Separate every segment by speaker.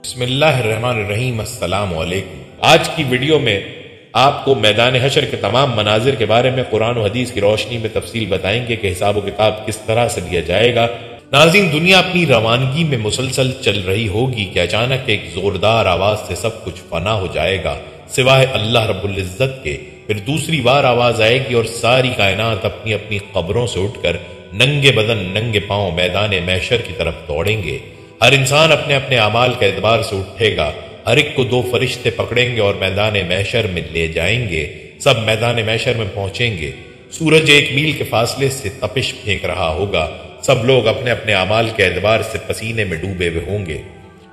Speaker 1: بسم اللہ الرحمن الرحیم۔ السلام علیکم۔ آج کی ویڈیو میں آپ کو میدان حشر کے تمام مناظر کے بارے میں قرآن و حدیث کی روشنی میں تفصیل بتائیں گے کہ حساب و کتاب کس طرح سے لیا جائے گا۔ ناظرین، دنیا اپنی روانگی میں مسلسل چل رہی ہوگی کہ اچانک ایک زوردار آواز سے سب کچھ فنا ہو جائے گا سوائے اللہ رب العزت کے۔ پھر دوسری بار آواز آئے گی اور ساری کائنات اپنی اپنی قبروں سے اٹھ کر ننگے بدن ننگے پاؤں میدان محشر کی طرف دوڑیں گے۔ ہر انسان اپنے اپنے اعمال کے اعتبار سے اٹھے گا۔ ہر ایک کو 2 فرشتے پکڑیں گے اور میدان محشر میں لے جائیں گے۔ سب میدان محشر میں پہنچیں گے۔ سورج 1 میل کے فاصلے سے تپش پھینک رہا ہوگا۔ سب لوگ اپنے اپنے اعمال کے اعتبار سے پسینے میں ڈوبے ہوئے ہوں گے۔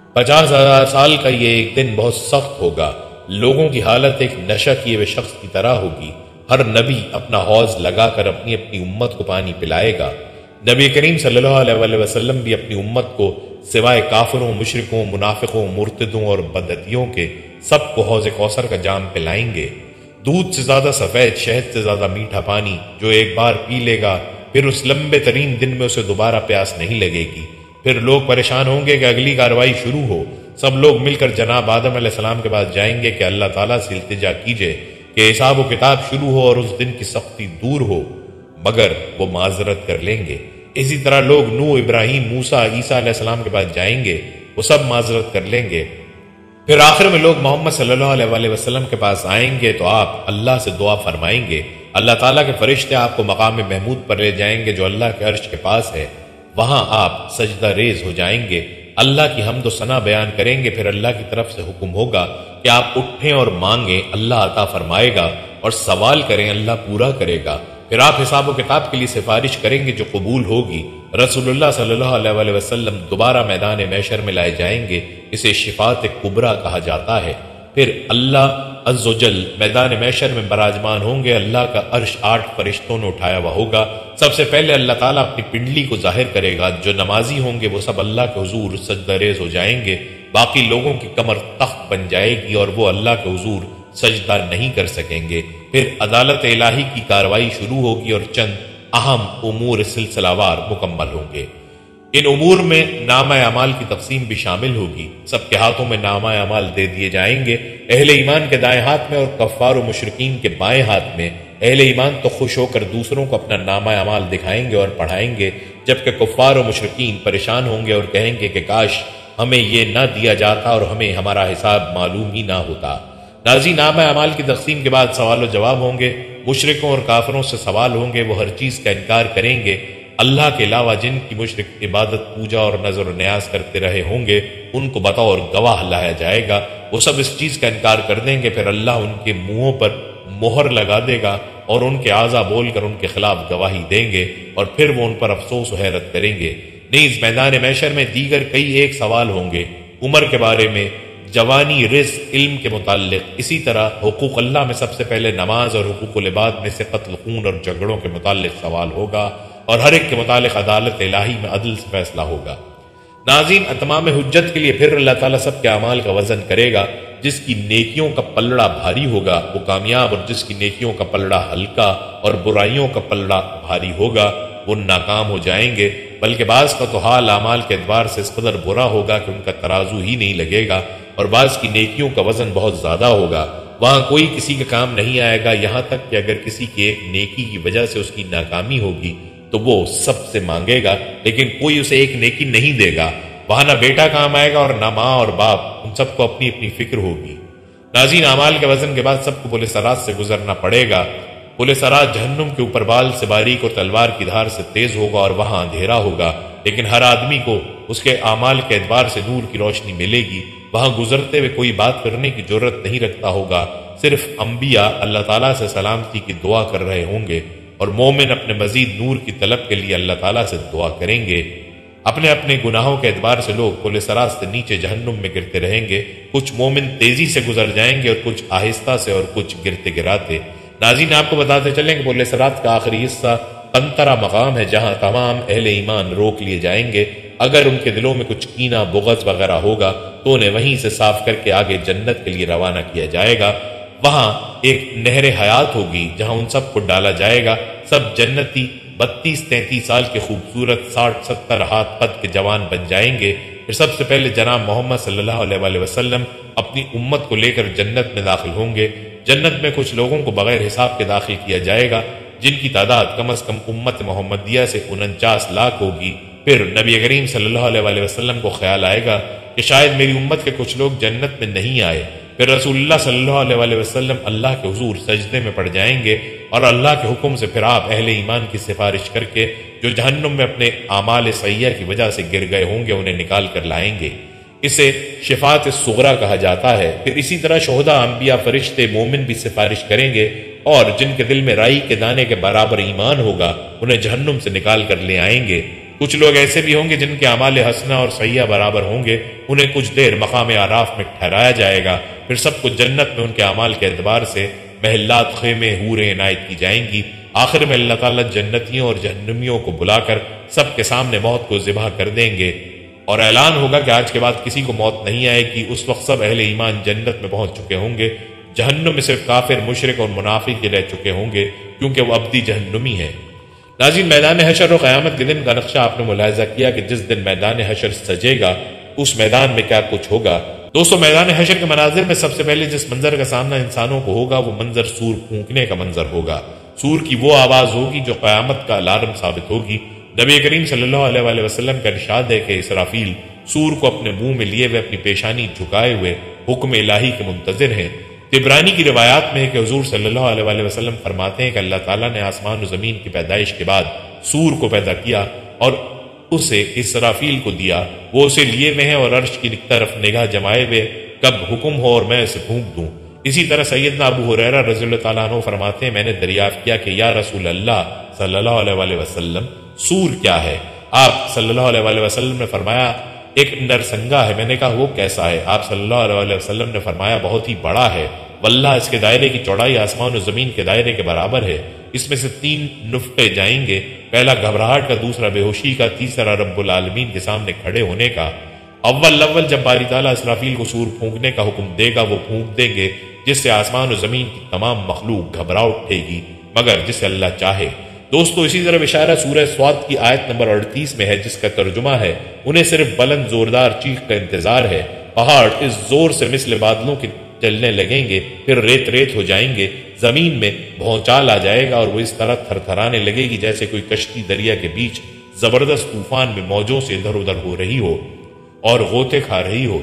Speaker 1: 50,000 سال کا یہ ایک دن بہت سخت ہوگا۔ لوگوں کی حالت ایک نشہ کیے ہوئے شخص کی طرح ہوگی۔ ہر نبی اپنا حوض لگا کر اپنی اپنی امت کو پانی پلائے گا۔ نبی کریم صلی اللہ علیہ وسلم بھی اپنی امت کو سوائے کافروں، مشرکوں، منافقوں، مرتدوں اور بدعتیوں کے سب کو حوض کوثر کا جام پلائیں گے۔ دودھ سے زیادہ سفید، شہد سے زیادہ میٹھا پانی جو ایک بار پی لے گا پھر اس لمبے ترین دن میں اسے دوبارہ پیاس نہیں لگے گی۔ پھر لوگ پریشان ہوں گے کہ اگلی کارروائی شروع ہو۔ سب لوگ مل کر جناب آدم علیہ السلام کے پاس جائیں گے کہ اللہ تعالیٰ سے التجا کیجئے کہ حساب و کتاب شروع ہو اور اس دن کی سختی دور ہو، مگر وہ معذرت کر لیں گے۔ اسی طرح لوگ نوح، ابراہیم، موسیٰ، عیسیٰ علیہ السلام کے پاس جائیں گے، وہ سب معذرت کر لیں گے۔ پھر آخر میں لوگ محمد صلی اللہ علیہ وسلم کے پاس آئیں گے تو آپ اللہ سے دعا فرمائیں گے۔ اللہ تعالیٰ کے فرشتے آپ کو مقام محمود پر لے جائیں گے جو اللہ کے عرش کے پاس ہے۔ وہاں آپ سجدہ ریز ہو جائیں گے، اللہ کی حمد و ثنا بیان کریں گے۔ پھر اللہ کی طرف سے حکم ہوگا کہ آپ اٹھیں اور مانگیں، اللہ عطا فرمائے گا، اور سوال کریں، اللہ پورا کرے گا۔ پھر آپ حساب و کتاب کے لیے سفارش کریں گے جو قبول ہوگی۔ رسول اللہ صلی اللہ علیہ وسلم دوبارہ میدان محشر میں لائے جائیں گے۔ اسے شفاعت کبریٰ کہا جاتا ہے۔ پھر اللہ عز و جل میدان محشر میں براجمان ہوں گے۔ اللہ کا عرش 8 فرشتوں نے اٹھایا ہوا ہوگا۔ سب سے پہلے اللہ تعالیٰ اپنی پنڈلی کو ظاہر کرے گا۔ جو نمازی ہوں گے وہ سب اللہ کے حضور سجدہ ریز ہو جائیں گے۔ باقی لوگوں کی کمر تخت بن جائے گی اور وہ اللہ کے حضور سجدہ نہیں کر سکیں گے۔ پھر عدالت الہی کی کارروائی شروع ہوگی اور چند اہم امور سلسلہ وار مکمل ہوں گے۔ ان امور میں نامہ اعمال کی تقسیم بھی شامل ہوگی۔ سب کے ہاتھوں میں نامہ اعمال دے دیے جائیں گے، اہل ایمان کے دائیں ہاتھ میں اور کفار و مشرکین کے بائیں ہاتھ میں۔ اہل ایمان تو خوش ہو کر دوسروں کو اپنا نامہ اعمال دکھائیں گے اور پڑھائیں گے، جبکہ کفار و مشرکین پریشان ہوں گے اور کہیں گے کہ کاش ہمیں یہ نہ دیا جاتا اور ہمیں ہمارا حساب معلوم ہی نہ ہوتا۔ ناظرین، نامہ اعمال کی تقسیم کے بعد سوال و جواب ہوں گے۔ مشرکوں اور کافروں سے سوال ہوں گے، وہ ہر چیز کا انکار کریں گے۔ اللہ کے علاوہ جن کی مشرک عبادت، پوجا اور نظر و نیاز کرتے رہے ہوں گے ان کو بطور گواہ لایا جائے گا۔ وہ سب اس چیز کا انکار کر دیں گے۔ پھر اللہ ان کے منہوں پر مہر لگا دے گا اور ان کے اعضا بول کر ان کے خلاف گواہی دیں گے، اور پھر وہ ان پر افسوس و حیرت کریں گے۔ نیز میدان محشر میں دیگر کئی ایک سوال ہوں گے، عمر کے بارے میں، جوانی، رزق، علم کے متعلق۔ اسی طرح حقوق اللہ میں سب سے پہلے نماز اور حقوق العباد میں سے قتل، خون اور جھگڑوں کے متعلق سوال ہوگا، اور ہر ایک کے متعلق عدالت الہی میں عدل سے فیصلہ ہوگا۔ ناظرین، اتمام حجت کے لیے پھر اللہ تعالیٰ سب کے اعمال کا وزن کرے گا۔ جس کی نیکیوں کا پلڑا بھاری ہوگا وہ کامیاب، اور جس کی نیکیوں کا پلڑا ہلکا اور برائیوں کا پلڑا بھاری ہوگا وہ ناکام ہو جائیں گے۔ بلکہ بعض کا تو حال اعمال کے اعتبار سے اس قدر برا ہوگا کہ ان کا ترازو ہی نہیں لگے گا، اور بعض کی نیکیوں کا وزن بہت زیادہ ہوگا۔ وہاں کوئی کسی کا کام نہیں آئے گا، یہاں تک کہ اگر کسی کی ایک نیکی کی وجہ سے اس کی ناکامی ہوگی تو وہ سب سے مانگے گا، لیکن کوئی اسے ایک نیکی نہیں دے گا۔ وہاں نہ بیٹا کام آئے گا اور نہ ماں اور باپ، ان سب کو اپنی اپنی فکر ہوگی۔ ناظرین، اعمال کے وزن کے بعد سب کو پل صراط سے گزرنا پڑے گا۔ پل صراط جہنم کے اوپر بال سے باریک اور تلوار کی دھار سے تیز ہوگا اور وہاں اندھیرا ہوگا، لیکن ہر آدمی کو اس کے اعمال کے اعتبار سے نور کی روشنی ملے گی۔ وہاں گزرتے ہوئے کوئی بات کرنے کی جرت نہیں رکھتا ہوگا، صرف انبیاء اللہ تعالیٰ سے سلامتی کی دعا کر رہے ہوں گے، اور مومن اپنے مزید نور کی طلب کے لیے اللہ تعالیٰ سے دعا کریں گے۔ اپنے اپنے گناہوں کے اعتبار سے لوگ پل صراط سے نیچے جہنم میں گرتے رہیں گے۔ کچھ مومن تیزی سے گزر جائیں گے اور کچھ آہستہ سے اور کچھ گرتے گراتے۔ ناظرین، آپ کو بتاتے چلیں کہ پل صراط کا آخری حصہ قنطرہ مقام ہے، جہاں تمام اہل ایمان روک لیے جائیں گے۔ اگر ان کے دلوں میں کچھ کینہ، بغض وغیرہ ہوگا تو انہیں وہیں سے صاف کر کے آگے جنت کے لیے روانہ کیا جائے گا۔ وہاں ایک نہر حیات ہوگی جہاں ان سب کو ڈالا جائے گا۔ سب جنتی 32-33 سال کے خوبصورت 60-70 ہاتھ قد کے جوان بن جائیں گے۔ پھر سب سے پہلے جناب محمد صلی اللہ علیہ وآلہ وسلم اپنی امت کو لے کر جنت میں داخل ہوں گے۔ جنت میں کچھ لوگوں کو بغیر حساب کے داخل کیا جائے گا، جن کی تعداد کم از کم امت محمدیہ سے 49 لاکھ ہوگی۔ پھر نبی کریم صلی اللہ علیہ وآلہ وسلم کو خیال آئے گا کہ شاید میری امت کے کچھ لوگ جنت میں نہیں آئے۔ پھر رسول اللہ صلی اللہ علیہ وآلہ وسلم اللہ کے حضور سجدے میں پڑ جائیں گے، اور اللہ کے حکم سے پھر آپ اہل ایمان کی سفارش کر کے جو جہنم میں اپنے اعمال سیئہ کی وجہ سے گر گئے ہوں گے انہیں نکال کر لائیں گے۔ اسے شفاعت صغریٰ کہا جاتا ہے۔ پھر اسی طرح شہداء، انبیاء، فرشتے، مومن بھی سفارش کریں گے، اور جن کے دل میں رائی کے دانے کے برابر ایمان ہوگا انہیں جہنم سے نکال کر لے آئیں گے۔ کچھ لوگ ایسے بھی ہوں گے جن کے اعمال حسنہ اور سیئہ برابر ہوں گے، انہیں کچھ دیر مقام اعراف میں ٹھہرایا جائے گا۔ پھر سب کو جنت میں ان کے اعمال کے اعتبار سے محلات، خیمے، حوریں عنایت کی جائیں گی۔ آخر میں اللہ تعالیٰ جنتیوں اور جہنمیوں کو بلا کر سب کے سامنے موت کو ذبح کر دیں گے، اور اعلان ہوگا کہ آج کے بعد کسی کو موت نہیں آئے گی۔ اس وقت سب اہل ایمان جنت میں پہنچ چکے ہوں گے، جہنم میں صرف کافر، مشرک اور منافق رہ چکے ہوں گے، کیونکہ وہ ابدی جہنمی ہیں۔ ناظرین، میدان حشر و قیامت کے دن کا نقشہ آپ نے ملاحظہ کیا کہ جس دن میدان حشر سجے گا اس میدان میں کیا کچھ ہوگا۔ دوستو، میدان حشر کے مناظر میں سب سے پہلے جس منظر کا سامنا انسانوں کو ہوگا وہ منظر سور پھونکنے کا منظر ہوگا۔ سور کی وہ آواز ہوگی جو قیامت کا الارم ثابت ہوگی۔ نبی کریم صلی اللہ علیہ وآلہ وسلم کا ارشاد ہے کہ اسرافیل سور کو اپنے منہ میں لیے ہوئے اپنی پیشانی جھکائے ہوئے حکم الہی کے منتظر ہیں۔ طبرانی کی روایات میں ہے کہ حضور صلی اللہ علیہ وآلہ وسلم فرماتے ہیں کہ اللہ تعالیٰ نے آسمان و زمین کی پیدائش کے بعد سور کو پیدا کیا اور اسے اسرافیل کو دیا، وہ اسے لیے ہوئے ہیں اور عرش کی طرف نگاہ جمائے ہوئے کب حکم ہو اور میں اسے پھونک دوں۔ اسی طرح سیدنا ابو ہریرہ رضی اللہ تعالیٰ عنہ فرماتے ہیں، میں نے دریافت کیا کہ یا رسول اللہ صلی اللہ علیہ وآلہ وسلم، سور کیا ہے؟ آپ صلی اللہ علیہ وآلہ وسلم نے فرمایا ایک نرسنگا ہے۔ میں نے کہا وہ کیسا ہے؟ آپ صلی اللہ علیہ وآلہ وسلم نے فرمایا بہت ہی بڑا ہے، واللہ اس کے دائرے کی چوڑائی آسمان و زمین کے دائرے کے برابر ہے۔ اس میں سے 3 نفقے جائیں گے، پہلا گھبراہٹ کا، دوسرا بے ہوشی کا، تیسرا رب العالمین کے سامنے کھڑے ہونے کا۔ اول جب باری تعالیٰ اسرافیل کو سور پھونکنے کا حکم دے گا وہ پھونک دیں گے، جس سے آسمان و زمین کی تمام مخلوق گھبرا اٹھے گی مگر جسے اللہ چاہے۔ دوستو، اسی طرح اشارہ سورہ سواد کی آیت نمبر 38 میں ہے، جس کا ترجمہ ہے انہیں صرف بلند زوردار چیخ کا انتظار ہے۔ پہاڑ اس زور سے مثل بادلوں کے چلنے لگیں گے، پھر ریت ریت ہو جائیں گے، زمین میں بھونچال آ جائے گا اور وہ اس طرح تھر تھرانے لگے گی جیسے کوئی کشتی دریا کے بیچ زبردست طوفان میں موجوں سے ادھر ادھر ہو رہی ہو اور غوطے کھا رہی ہو،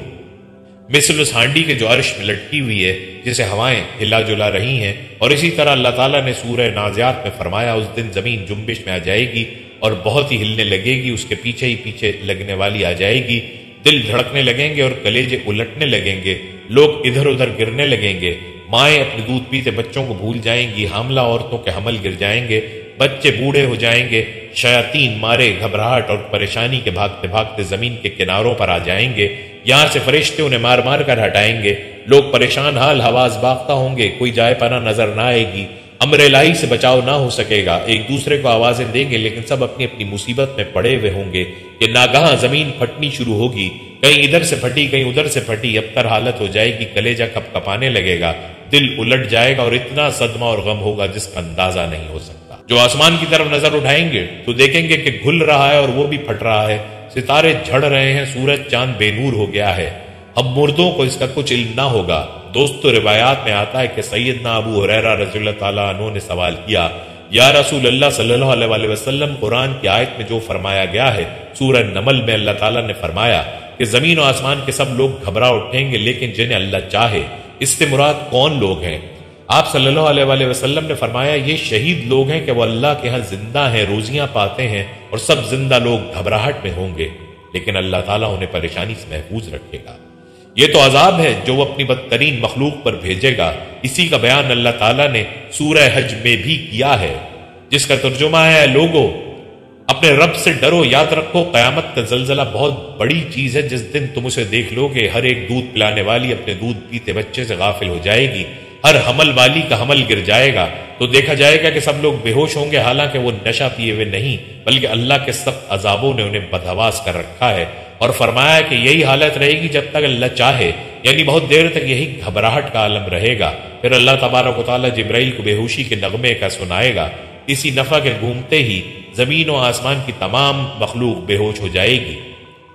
Speaker 1: مثل اس ہانڈی کے جو عرش میں لٹکی ہوئی ہے جسے ہوائیں ہلا جلا رہی ہیں۔ اور اسی طرح اللہ تعالیٰ نے سورہ نازعات میں فرمایا اس دن زمین جنبش میں آ جائے گی اور بہت ہی ہلنے لگے گی، اس کے پیچھے ہی پیچھے لگنے والی آ جائے گی، دل دھڑکنے لگیں گے اور کلیجے الٹنے لگیں گے، لوگ ادھر ادھر گرنے لگیں گے، مائیں اپنے دودھ پیتے بچوں کو بھول جائیں گی، حاملہ عورتوں کے حمل گر جائیں گے، بچے بوڑھے ہو جائیں گے، شیاطین مارے گھبراہٹ اور پریشانی کے بھاگتے بھاگتے زمین کے کناروں پر آ جائیں گے، یہاں سے فرشتے انہیں مار مار کر ہٹائیں گے، لوگ پریشان حال حواس باختہ ہوں گے، کوئی جائے پناہ نظر نہ آئے گی، امر الہی سے بچاؤ نہ ہو سکے گا، ایک دوسرے کو آوازیں دیں گے لیکن سب اپنی اپنی مصیبت میں پڑے ہوئے ہوں گے کہ ناگہاں زمین پھٹنی شروع ہوگی، کہیں ادھر سے پھٹی کہیں ادھر سے پھٹی، ابتر حالت ہو جائے گی، کلیجہ کپ کپانے لگے گا، دل الٹ جائے گا اور اتنا صدمہ اور غم ہوگا جس کا اندازہ نہیں ہو سکتا۔ جو آسمان کی طرف نظر اٹھائیں گے تو دیکھیں گے کہ گھل رہا ہے اور وہ بھی پھٹ رہا ہے، ستارے جھڑ رہے ہیں، سورج چاند بے نور ہو گیا ہے، اب مردوں کو اس کا کچھ علم نہ ہوگا۔ دوستو، روایات میں آتا ہے کہ سیدنا ابو ہریرہ رضی اللہ تعالیٰ عنہ نے سوال کیا، یا رسول اللہ صلی اللہ علیہ وآلہ وسلم، قرآن کی آیت میں جو فرمایا گیا ہے سورہ نمل میں اللہ تعالیٰ نے فرمایا کہ زمین و آسمان کے سب لوگ گھبرا اٹھیں گے لیکن جنہیں اللہ چاہے، اس سے مراد کون لوگ ہیں؟ آپ صلی اللہ علیہ وآلہ وسلم نے فرمایا یہ شہید لوگ ہیں کہ وہ اللہ کے ہاں زندہ ہیں، روزیاں پاتے ہیں، اور سب زندہ لوگ گھبراہٹ میں ہوں گے لیکن اللہ تعالیٰ انہیں پریشانی سے محفوظ رکھے گا۔ یہ تو عذاب ہے جو وہ اپنی بدترین مخلوق پر بھیجے گا، اسی کا بیان اللہ تعالیٰ نے سورہ حج میں بھی کیا ہے، جس کا ترجمہ ہے لوگو اپنے رب سے ڈرو، یاد رکھو قیامت کا زلزلہ بہت بڑی چیز ہے، جس دن تم اسے دیکھ لو گے ہر ایک دودھ پلانے والی اپنے دودھ پیتے بچے سے غافل ہو جائے گی، ہر حمل والی کا حمل گر جائے گا، تو دیکھا جائے گا کہ سب لوگ بے ہوش ہوں گے، حالانکہ وہ نشہ پیے ہوئے نہیں بلکہ اللہ کے سخت عذابوں نے انہیں بدحواس کر رکھا ہے، اور فرمایا کہ یہی حالت رہے گی جب تک اللہ چاہے، یعنی بہت دیر تک یہی گھبراہٹ کا عالم رہے گا۔ پھر اللہ تبارک و تعالیٰ جبرائیل کو بے ہوشی کے نغمے کا سنائے گا، اسی نفع کے گھومتے ہی زمین و آسمان کی تمام مخلوق بے ہوش ہو جائے گی۔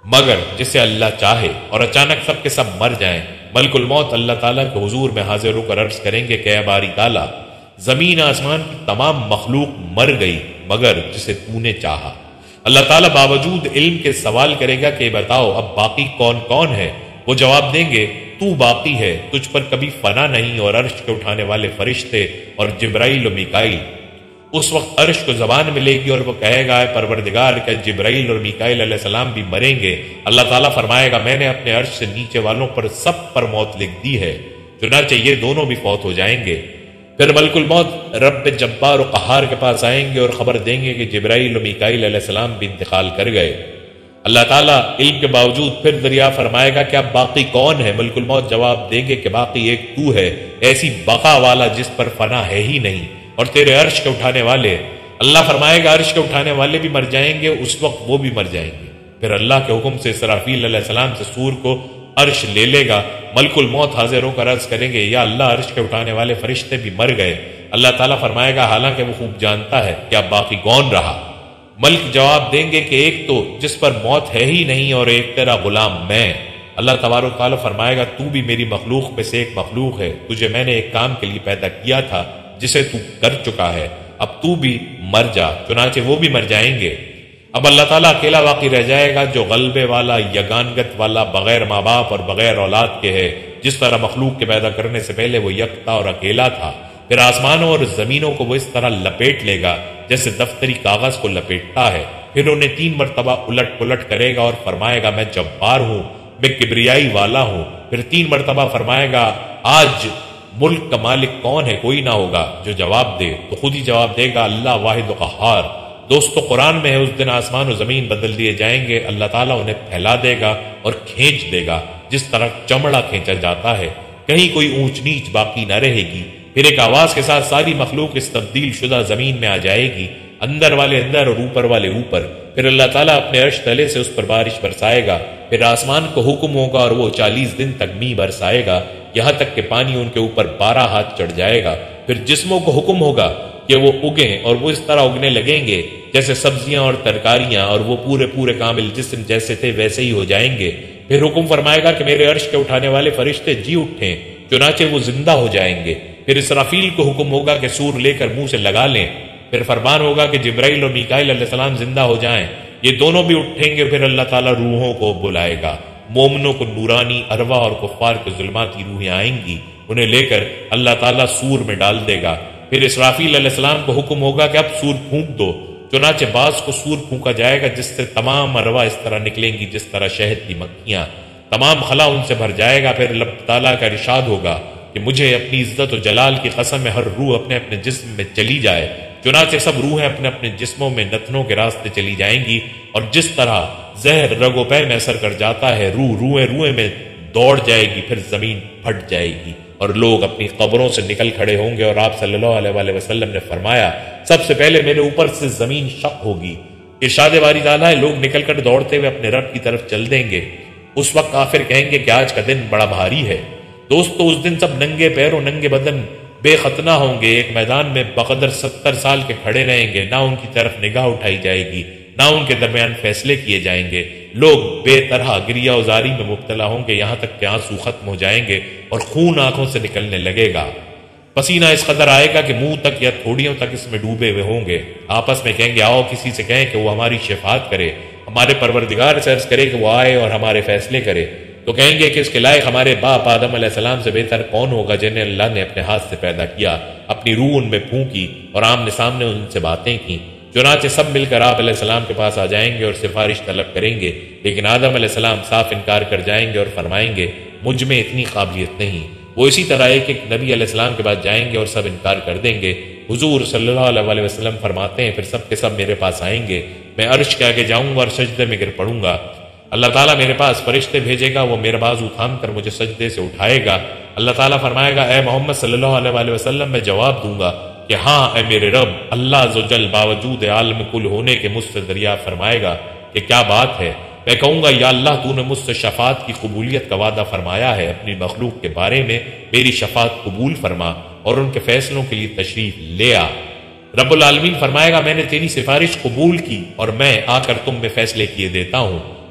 Speaker 1: مگر جسے اللہ چاہے، اور اچانک سب کے سب مر جائیں۔ ملک الموت اللہ تعالیٰ کے حضور میں حاضر ہو کر عرض کریں گے کہ اے باری تعالیٰ، زمین آسمان کی تمام مخلوق مر گئی مگر جسے تو نے چاہا۔ اللہ تعالیٰ باوجود علم کے سوال کرے گا کہ بتاؤ اب باقی کون کون ہے؟ وہ جواب دیں گے تو باقی ہے، تجھ پر کبھی فنا نہیں، اور عرش کے اٹھانے والے فرشتے اور جبرائیل و میکائیل۔ اس وقت عرش کو زبان ملے گی اور وہ کہے گا اے پروردگار کہ جبرائیل اور میکائیل علیہ السلام بھی مریں گے۔ اللہ تعالیٰ فرمائے گا میں نے اپنے عرش سے نیچے والوں پر سب پر موت لکھ دی ہے، چنانچہ یہ دونوں بھی فوت ہو جائیں گے۔ پھر ملک الموت رب جبار و قہار کے پاس آئیں گے اور خبر دیں گے کہ جبرائیل و میکائیل علیہ السلام بھی انتقال کر گئے۔ اللہ تعالیٰ علم کے باوجود پھر دریا فرمائے گا کہ اب باقی کون ہے؟ ملک الموت جواب دیں گے کہ باقی ایک تو ہے، ایسی بقا والا جس پر فنا ہے ہی نہیں، اور تیرے عرش کے اٹھانے والے۔ اللہ فرمائے گا عرش کے اٹھانے والے بھی مر جائیں گے، اس وقت وہ بھی مر جائیں گے۔ پھر اللہ کے حکم سے اسرافیل علیہ السلام سے سور کو عرش لے لے گا۔ ملک الموت حاضر ہو کر عرض کریں گے یا اللہ عرش کے اٹھانے والے فرشتے بھی مر گئے۔ اللہ تعالیٰ فرمائے گا حالانکہ وہ خوب جانتا ہے کہ اب باقی کون رہا۔ ملک جواب دیں گے کہ ایک تو جس پر موت ہے ہی نہیں، اور ایک تیرا غلام میں۔ اللہ تبارک و تعالیٰ فرمائے گا تو بھی میری مخلوق میں سے ایک مخلوق ہے، تجھے میں نے ایک کام کے لیے پیدا کیا تھا جسے تو کر چکا ہے، اب تو بھی مر جا، چنانچہ وہ بھی مر جائیں گے۔ اب اللہ تعالیٰ اکیلا باقی رہ جائے گا جو غلبے والا، یگانگت والا، بغیر ماں باپ اور بغیر اولاد کے ہے، جس طرح مخلوق کے پیدا کرنے سے پہلے وہ یکتا اور اکیلا تھا۔ پھر آسمانوں اور زمینوں کو وہ اس طرح لپیٹ لے گا جیسے دفتری کاغذ کو لپیٹتا ہے، پھر انہیں 3 مرتبہ الٹ پلٹ کرے گا اور فرمائے گا میں جبار ہوں، میں کبریائی والا ہوں۔ پھر 3 مرتبہ فرمائے گا آج ملک کا مالک کون ہے؟ کوئی نہ ہوگا جو جواب دے، تو خود ہی جواب دے گا اللہ واحد و قہار۔ دوستو قرآن میں ہے اس دن آسمان و زمین بدل دیے جائیں گے، اللہ تعالیٰ انہیں پھیلا دے گا اور کھینچ دے گا جس طرح چمڑا کھینچا جاتا ہے، کہیں کوئی اونچ نیچ باقی نہ رہے گی۔ پھر ایک آواز کے ساتھ ساری مخلوق اس تبدیل شدہ زمین میں آ جائے گی، اندر والے اندر اور اوپر والے اوپر۔ پھر اللہ تعالیٰ اپنے عرش تلے سے اس پر بارش برسائے گا، پھر آسمان کو حکم ہوگا اور وہ 40 دن تک می برسائے گا، یہاں تک کہ پانی ان کے اوپر 12 ہاتھ چڑھ جائے گا۔ پھر جسموں کو حکم ہوگا کہ وہ اگیں، اور وہ اس طرح اگنے لگیں گے جیسے سبزیاں اور ترکاریاں، اور وہ پورے کامل جسم جیسے تھے ویسے ہی ہو جائیں گے۔ پھر حکم فرمائے گا کہ میرے عرش کے اٹھانے والے فرشتے جی اٹھیں، چنانچہ وہ زندہ ہو جائیں گے۔ پھر اسرافیل کو حکم ہوگا کہ سور لے کر منہ سے لگا لیں، پھر فرمان ہوگا کہ جبرائیل اور میکائیل علیہ السلام زندہ ہو جائیں، یہ دونوں بھی اٹھیں گے۔ پھر اللہ تعالیٰ روحوں کو بلائے گا، مومنوں کو نورانی ارواح اور کفار کے ظلماتی روحیں آئیں گی، انہیں لے کر اللہ تعالیٰ سور میں ڈال دے گا۔ پھر اسرافیل علیہ السلام کو حکم ہوگا کہ اب سور پھونک دو، چنانچہ بعض کو سور پھونکا جائے گا جس سے تمام ارواح اس طرح نکلیں گی جس طرح شہد کی مکھیاں، تمام خلا ان سے بھر جائے گا۔ پھر اللہ تعالیٰ کا ارشاد ہوگا کہ مجھے اپنی عزت و جلال کی قسم ہے ہر روح اپنے اپنے جسم میں چلی جائے، چنانچہ سب روحیں اپنے اپنے جسموں میں نتنوں کے راستے چلی جائیں گی، اور جس طرح زہر رگ و پے میں اثر کر جاتا ہے، روئے میں دوڑ جائے گی، پھر زمین پھٹ جائے گی اور لوگ اپنی قبروں سے نکل کھڑے ہوں گے۔ اور آپ صلی اللہ علیہ وسلم نے فرمایا سب سے پہلے میرے اوپر سے زمین شق ہوگی، ارشاد باری تعالیٰ ہے لوگ نکل کر دوڑتے ہوئے اپنے رب کی طرف چل دیں گے۔ اس وقت کافر کہیں گے کہ آج کا دن بڑا بھاری ہے۔ دوستو اس دن سب ننگے پیروں ننگے بدن بے ختنہ ہوں گے، ایک میدان میں بقدر 70 سال کے کھڑے رہیں گے، نہ ان کی طرف نگاہ اٹھائی جائے گی، نہ ان کے درمیان فیصلے کیے جائیں گے۔ لوگ بے طرح گریہ وزاری میں مبتلا ہوں گے، یہاں تک کہ آنسو ختم ہو جائیں گے اور خون آنکھوں سے نکلنے لگے گا، پسینہ اس قدر آئے گا کہ منہ تک یا تھوڑیوں تک اس میں ڈوبے ہوئے ہوں گے۔ آپس میں کہیں گے آؤ کسی سے کہیں کہ وہ ہماری شفاعت کرے، ہمارے پروردگار سے عرض کرے کہ وہ آئے اور ہمارے فیصلے کرے، تو کہیں گے کہ اس کے لائق ہمارے باپ آدم علیہ السلام سے بہتر کون ہوگا جنہیں اللہ نے اپنے ہاتھ سے پیدا کیا، اپنی روح ان میں پھونکی اور آمنے سامنے ان سے باتیں کی۔ چنانچہ سب مل کر آپ علیہ السلام کے پاس آ جائیں گے اور سفارش طلب کریں گے، لیکن آدم علیہ السلام صاف انکار کر جائیں گے اور فرمائیں گے مجھ میں اتنی قابلیت نہیں۔ وہ اسی طرح ایک نبی علیہ السلام کے پاس جائیں گے اور سب انکار کر دیں گے۔ حضور صلی اللہ علیہ وسلم فرماتے ہیں پھر سب کے سب میرے پاس آئیں گے، میں عرش کے آگے جاؤں گا اور سجدے میں گر پڑوں گا، اللہ تعالیٰ میرے پاس فرشتے بھیجے گا، وہ میرا بازو تھام کر مجھے سجدے سے اٹھائے گا۔ اللہ تعالیٰ فرمائے گا اے محمد صلی اللہ علیہ وسلم، میں جواب دوں گا کہ ہاں اے میرے رب۔ اللہ عز و جل باوجود عالم کل ہونے کے مجھ سے دریافت فرمائے گا کہ کیا بات ہے؟ میں کہوں گا یا اللہ تو نے مجھ سے شفاعت کی قبولیت کا وعدہ فرمایا ہے، اپنی مخلوق کے بارے میں میری شفاعت قبول فرما اور ان کے فیصلوں کے لیے تشریف لے آ۔ رب العالمین فرمائے گا میں نے تیری سفارش قبول کی اور میں آ کر تم میں فیصلے کیے دیتا ہوں۔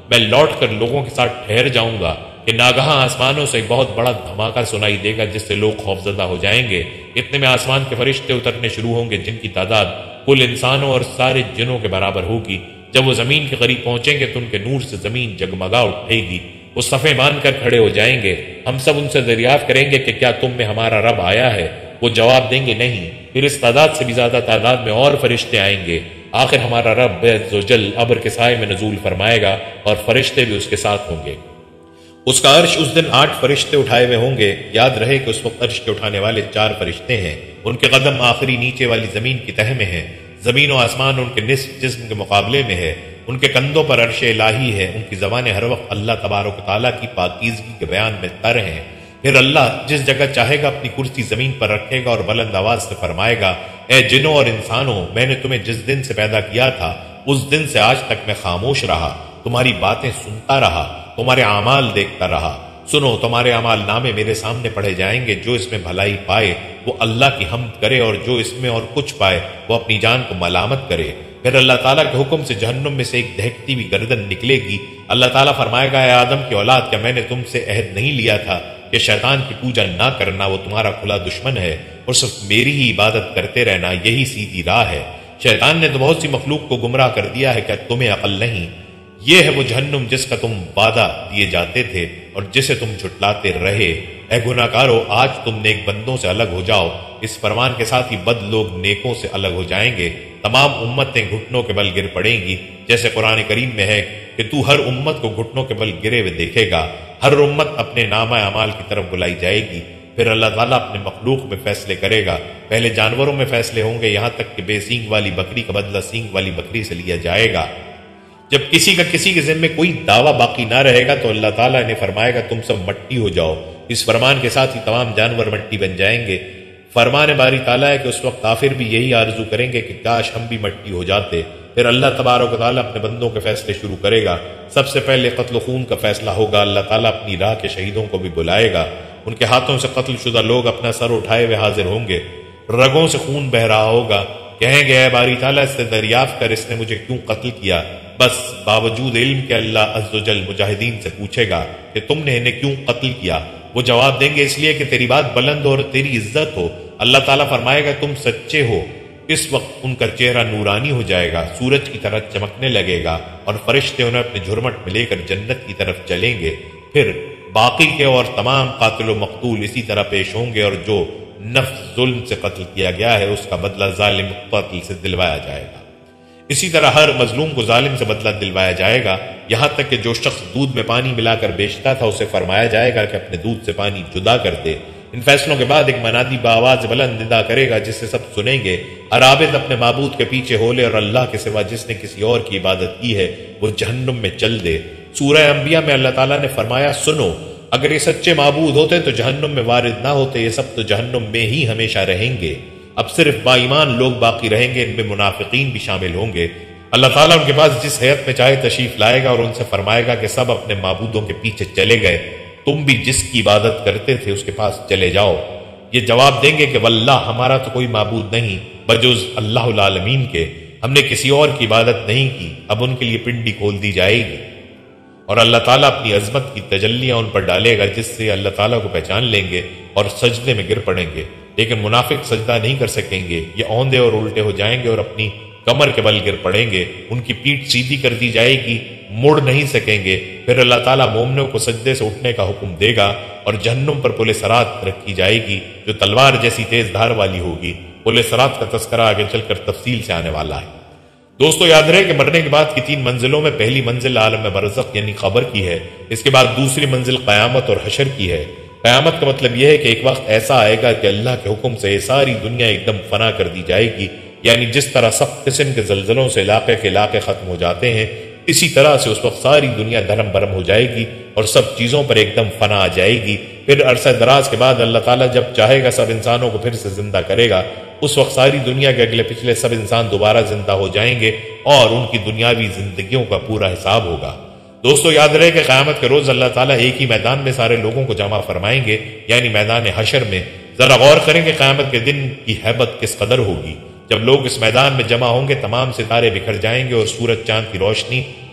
Speaker 1: میں لوٹ کر لوگوں کے ساتھ ٹھہر جاؤں گا کہ ناگہاں آسمانوں سے ایک بہت بڑا دھماکہ سنائی دے گا جس سے لوگ خوفزدہ ہو جائیں گے۔ اتنے میں آسمان کے فرشتے اترنے شروع ہوں گے جن کی تعداد کل انسانوں اور سارے جنوں کے برابر ہوگی۔ جب وہ زمین کے قریب پہنچیں گے تو ان کے نور سے زمین جگمگا اٹھے گی، وہ صفیں باندھ کر کھڑے ہو جائیں گے۔ ہم سب ان سے دریافت کریں گے کہ کیا تم میں ہمارا رب آیا ہے؟ وہ جواب دیں گے نہیں۔ پھر اس تعداد سے بھی زیادہ تعداد میں اور فرشتے آئیں گے۔ آخر ہمارا رب عز و جل ابر کے سائے میں نزول فرمائے گا اور فرشتے بھی اس کے ساتھ ہوں گے۔ اس کا عرش اس دن 8 فرشتے اٹھائے ہوئے ہوں گے۔ یاد رہے کہ اس وقت عرش کے اٹھانے والے 4 فرشتے ہیں، ان کے قدم آخری نیچے والی زمین کی تہہ میں ہیں۔ زمین و آسمان ان کے نصف جسم کے مقابلے میں ہے، ان کے کندھوں پر عرش الہی ہے، ان کی زبانیں ہر وقت اللہ تبارک و تعالیٰ کی پاکیزگی کے بیان میں تر ہیں۔ پھر اللہ جس جگہ چاہے گا اپنی کرسی زمین پر رکھے گا اور بلند آواز سے فرمائے گا، اے جنوں اور انسانوں، میں نے تمہیں جس دن سے پیدا کیا تھا اس دن سے آج تک میں خاموش رہا، تمہاری باتیں سنتا رہا، تمہارے اعمال دیکھتا رہا۔ سنو، تمہارے اعمال نامے میرے سامنے پڑھے جائیں گے۔ جو اس میں بھلائی پائے وہ اللہ کی حمد کرے اور جو اس میں اور کچھ پائے وہ اپنی جان کو ملامت کرے۔ پھر اللہ تعالیٰ کے حکم سے جہنم میں سے ایک دہکتی ہوئی گردن نکلے گی۔ اللہ تعالیٰ فرمائے گا، اے آدم کی اولاد، کیا میں نے تم سے عہد نہیں لیا تھا کہ شیطان کی پوجا نہ کرنا، وہ تمہارا کھلا دشمن ہے اور صرف میری ہی عبادت کرتے رہنا، یہی سیدھی راہ ہے۔ شیطان نے تو بہت سی مخلوق کو گمراہ کر دیا ہے، کیا تمہیں عقل نہیں؟ یہ ہے وہ جہنم جس کا تم وعدہ دیے جاتے تھے اور جسے تم جھٹلاتے رہے۔ اے گناہ کارو، آج تم نیک بندوں سے الگ ہو جاؤ۔ اس فرمان کے ساتھ ہی بد لوگ نیکوں سے الگ ہو جائیں گے۔ تمام امتیں گھٹنوں کے بل گر پڑیں گی، جیسے قرآن کریم میں ہے کہ تو ہر امت کو گھٹنوں کے بل گرے ہوئے دیکھے گا۔ ہر امت اپنے نامہ اعمال کی طرف بلائی جائے گی۔ پھر اللہ تعالیٰ اپنے مخلوق میں فیصلے کرے گا۔ پہلے جانوروں میں فیصلے ہوں گے، یہاں تک کہ بے سینگ والی بکری کا بدلہ سینگ والی بکری سے لیا جائے گا۔ جب کسی کا کسی کے ذمے کوئی دعویٰ باقی نہ رہے گا تو اللہ تعالیٰ نے فرمائے گا، تم سب مٹی ہو جاؤ۔ اس فرمان کے ساتھ ہی تمام جانور مٹی بن جائیں گے۔ فرمان باری تعالیٰ ہے کہ اس وقت کافر بھی یہی آرزو کریں گے کہ کاش ہم بھی مٹی ہو جاتے۔ پھر اللہ تبارک و تعالیٰ اپنے بندوں کے فیصلے شروع کرے گا۔ سب سے پہلے قتل و خون کا فیصلہ ہوگا۔ اللہ تعالیٰ اپنی راہ کے شہیدوں کو بھی بلائے گا۔ ان کے ہاتھوں سے قتل شدہ لوگ اپنا سر اٹھائے ہوئے حاضر ہوں گے، رگوں سے خون بہ رہا ہوگا۔ کہیں گے، اے باری تعالیٰ، اس سے دریافت کر اس نے مجھے کیوں قتل کیا؟ بس باوجود علم کہ اللہ عز و جل مجاہدین سے پوچھے گا کہ تم نے انہیں کیوں قتل کیا؟ وہ جواب دیں گے، اس لیے کہ تیری بات بلند ہو اور تیری عزت ہو۔ اللہ تعالیٰ فرمائے گا، تم سچے ہو۔ اس وقت ان کا چہرہ نورانی ہو جائے گا، سورج کی طرح چمکنے لگے گا اور فرشتے انہیں اپنے جھرمٹ میں لے کر جنت کی طرف چلیں گے۔ پھر باقی کے اور تمام قاتل و مقتول اسی طرح پیش ہوں گے، اور جو نفس ظلم سے قتل کیا گیا ہے اس کا بدلہ ظالم قاتل سے دلوایا جائے گا۔ اسی طرح ہر مظلوم کو ظالم سے بدلہ دلوایا جائے گا، یہاں تک کہ جو شخص دودھ میں پانی ملا کر بیچتا تھا اسے فرمایا جائے گا کہ اپنے دودھ سے پانی جدا کر دے۔ ان فیصلوں کے بعد ایک منادی بآواز بلند ندا کرے گا جسے سب سنیں گے، ہر عابد اپنے معبود کے پیچھے ہو لے اور اللہ کے سوا جس نے کسی اور کی عبادت کی ہے وہ جہنم میں چل دے۔ سورہ انبیاء میں اللہ تعالیٰ نے فرمایا، سنو، اگر یہ سچے معبود ہوتے تو جہنم میں وارد نہ ہوتے، یہ سب تو جہنم میں ہی ہمیشہ رہیں گے۔ اب صرف با ایمان لوگ باقی رہیں گے، ان میں منافقین بھی شامل ہوں گے۔ اللہ تعالیٰ ان کے پاس جس حیت میں چاہے تشریف لائے گا اور ان سے فرمائے گا کہ سب اپنے معبودوں کے پیچھے چلے گئے، تم بھی جس کی عبادت کرتے تھے اس کے پاس چلے جاؤ۔ یہ جواب دیں گے کہ واللہ، ہمارا تو کوئی معبود نہیں بجز اللہ العالمین کے، ہم نے کسی اور کی عبادت نہیں کی۔ اب ان کے لیے پنڈی کھول دی جائے گی اور اللہ تعالیٰ اپنی عظمت کی تجلیاں ان پر ڈالے گا جس سے اللہ تعالیٰ کو پہچان لیں گے اور سجدے میں گر پڑیں گے، لیکن منافق سجدہ نہیں کر سکیں گے۔ یہ اوندے اور الٹے ہو جائیں گے اور اپنی کمر کے بل گر پڑیں گے، ان کی پیٹھ سیدھی کر دی جائے گی، مڑ نہیں سکیں گے۔ پھر اللہ تعالیٰ مومنوں کو سجدے سے اٹھنے کا حکم دے گا اور جہنم پر پل صراط رکھی جائے گی جو تلوار جیسی تیز دھار والی ہوگی۔ پل صراط کا تذکرہ آگے چل کر تفصیل سے آنے والا ہے۔ دوستو، یاد رہے کہ مرنے کے بعد کی 3 منزلوں میں پہلی منزل عالم برزخ یعنی قبر کی ہے، اس کے بعد دوسری منزل قیامت اور حشر کی ہے۔ قیامت کا مطلب یہ ہے کہ ایک وقت ایسا آئے گا کہ اللہ کے حکم سے یہ ساری دنیا ایک دم فنا کر دی جائے گی، یعنی جس طرح سخت قسم کے زلزلوں سے علاقے کے علاقے ختم ہو جاتے ہیں، اسی طرح سے اس وقت ساری دنیا دھرم برم ہو جائے گی اور سب چیزوں پر ایک دم فنا آ جائے گی۔ پھر عرصہ دراز کے بعد اللہ تعالیٰ جب چاہے گا سب انسانوں کو پھر سے زندہ کرے گا، اس وقت ساری دنیا کے اگلے پچھلے سب انسان دوبارہ زندہ ہو جائیں گے اور ان کی دنیاوی زندگیوں کا پورا حساب ہوگا۔ دوستو، یاد رہے کہ قیامت کے روز اللہ تعالیٰ ایک ہی میدان میں سارے لوگوں کو جمع فرمائیں گے، یعنی میدان حشر میں۔ ذرا غور کریں کہ قیامت کے دن کی ہیبت کس قدر ہوگی۔ جب لوگ اس میدان میں جمع ہوں گے، تمام ستارے بکھر جائیں گے اور سورج چاند کی روشنی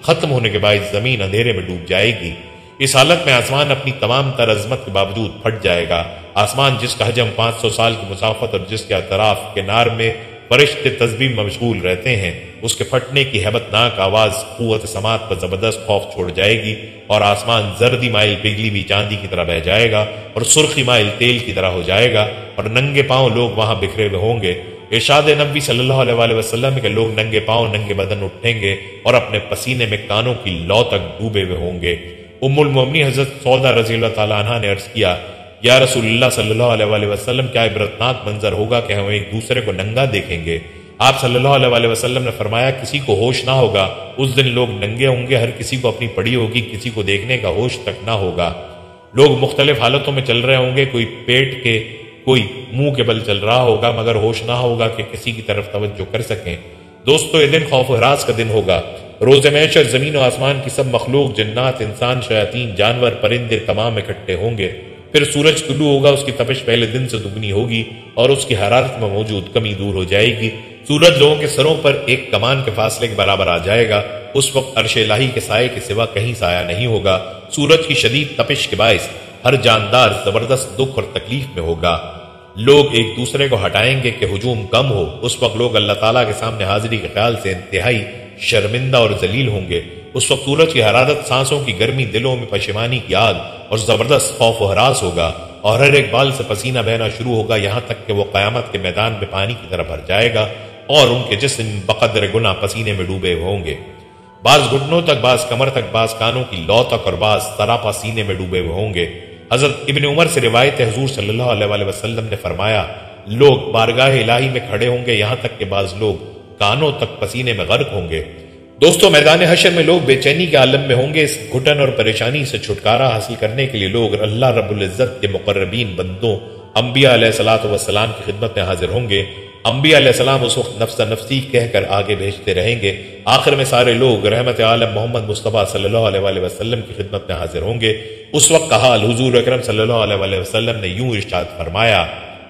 Speaker 1: ختم ہونے کے باعث زمین اندھیرے میں ڈوب جائے گی۔ اس حالت میں آسمان اپنی تمام تر عظمت کے باوجود پھٹ جائے گا۔ آسمان جس کا حجم 500 سال کی مسافت اور جس کے اطراف کنار میں فرشتے تسبیح میں مشغول رہتے ہیں، اس کے پھٹنے کی ہیبت ناک آواز قوت سماعت پر زبردست خوف چھوڑ جائے گی، اور آسمان زردی مائل پگھلی ہوئی چاندی کی طرح بہ جائے گا اور سرخی مائل تیل کی طرح ہو جائے گا، اور ننگے پاؤں لوگ وہاں بکھرے ہوئے ہوں گے۔ ارشاد نبی صلی اللہ علیہ وسلم کے لوگ ننگے پاؤں ننگے بدن اٹھیں گے اور اپنے پسینے میں کانوں کی لو تک ڈوبے ہوئے ہوں گے۔ ام المومنین حضرت سودا رضی اللہ تعالیٰ عنہ نے عرض کیا، یا رسول اللہ صلی اللہ علیہ وسلم، کیا عبرتناک منظر ہوگا کہ ہم ایک دوسرے کو ننگا دیکھیں گے؟ آپ صلی اللہ علیہ وسلم نے فرمایا، کسی کو ہوش نہ ہوگا، اس دن لوگ ننگے ہوں گے، ہر کسی کو اپنی پڑی ہوگی، کسی کو دیکھنے کا ہوش تک نہ ہوگا۔ لوگ مختلف حالتوں میں چل رہے ہوں گے، کوئی پیٹ کے کوئی منہ کے بل چل رہا ہوگا، مگر ہوش نہ ہوگا کہ کسی کی طرف توجہ کر سکیں۔ دوستو، یہ دن خوف و ہراس کا دن ہوگا۔ روز محشر زمین و آسمان کی سب مخلوق، جنات، انسان، شیاطین، جانور، پرندے تمام اکٹھے ہوں گے۔ پھر سورج طلوع ہوگا، اس کی تپش پہلے دن سے دگنی ہوگی اور اس کی حرارت میں موجود کمی دور ہو جائے گی۔ سورج لوگوں کے سروں پر ایک کمان کے فاصلے کے برابر آ جائے گا۔ اس وقت عرش الہی کے سائے کے سوا کہیں سایہ نہیں ہوگا۔ سورج کی شدید تپش کے باعث ہر جاندار زبردست دکھ اور تکلیف میں ہوگا۔ لوگ ایک دوسرے کو ہٹائیں گے کہ ہجوم کم ہو۔ اس وقت لوگ اللہ تعالیٰ کے سامنے حاضری کے خیال سے انتہائی شرمندہ اور ذلیل ہوں گے۔ اس وقت سورج کی حرارت، سانسوں کی گرمی، دلوں میں پشیمانی کی آگ اور زبردست خوف و ہراس ہوگا، اور ہر ایک بال سے پسینہ بہنا شروع ہوگا، یہاں تک کہ وہ قیامت کے میدان میں پانی کی طرح بھر جائے گا اور ان کے جسم بقدر گناہ پسینے میں ڈوبے ہوں گے۔ بعض گھٹنوں تک، بعض کمر تک، بعض کانوں کی لو تک اور بعض سراپا سینے میں ڈوبے ہوئے ہوں گے۔ حضرت ابن عمر سے روایت ہے، حضور صلی اللہ علیہ وسلم نے فرمایا، لوگ بارگاہ الہی میں کھڑے ہوں گے، یہاں تک کہ بعض لوگ کانوں تک پسینے میں غرق ہوں گے۔ دوستو، میدان حشر میں لوگ بے چینی کے عالم میں ہوں گے۔ اس گھٹن اور پریشانی سے چھٹکارا حاصل کرنے کے لیے لوگ اللہ رب العزت کے مقربین بندوں انبیاء علیہ الصلوۃ والسلام کی خدمت میں حاضر ہوں گے۔ انبیاء علیہ السلام اس وقت نفس نفسی کہہ کر آگے بھیجتے رہیں گے۔ آخر میں سارے لوگ رحمت عالم محمد مصطفیٰ صلی اللہ علیہ وسلم کی خدمت میں حاضر ہوں گے۔ اس وقت کا حال حضور اکرم صلی اللہ علیہ وسلم نے یوں ارشاد فرمایا،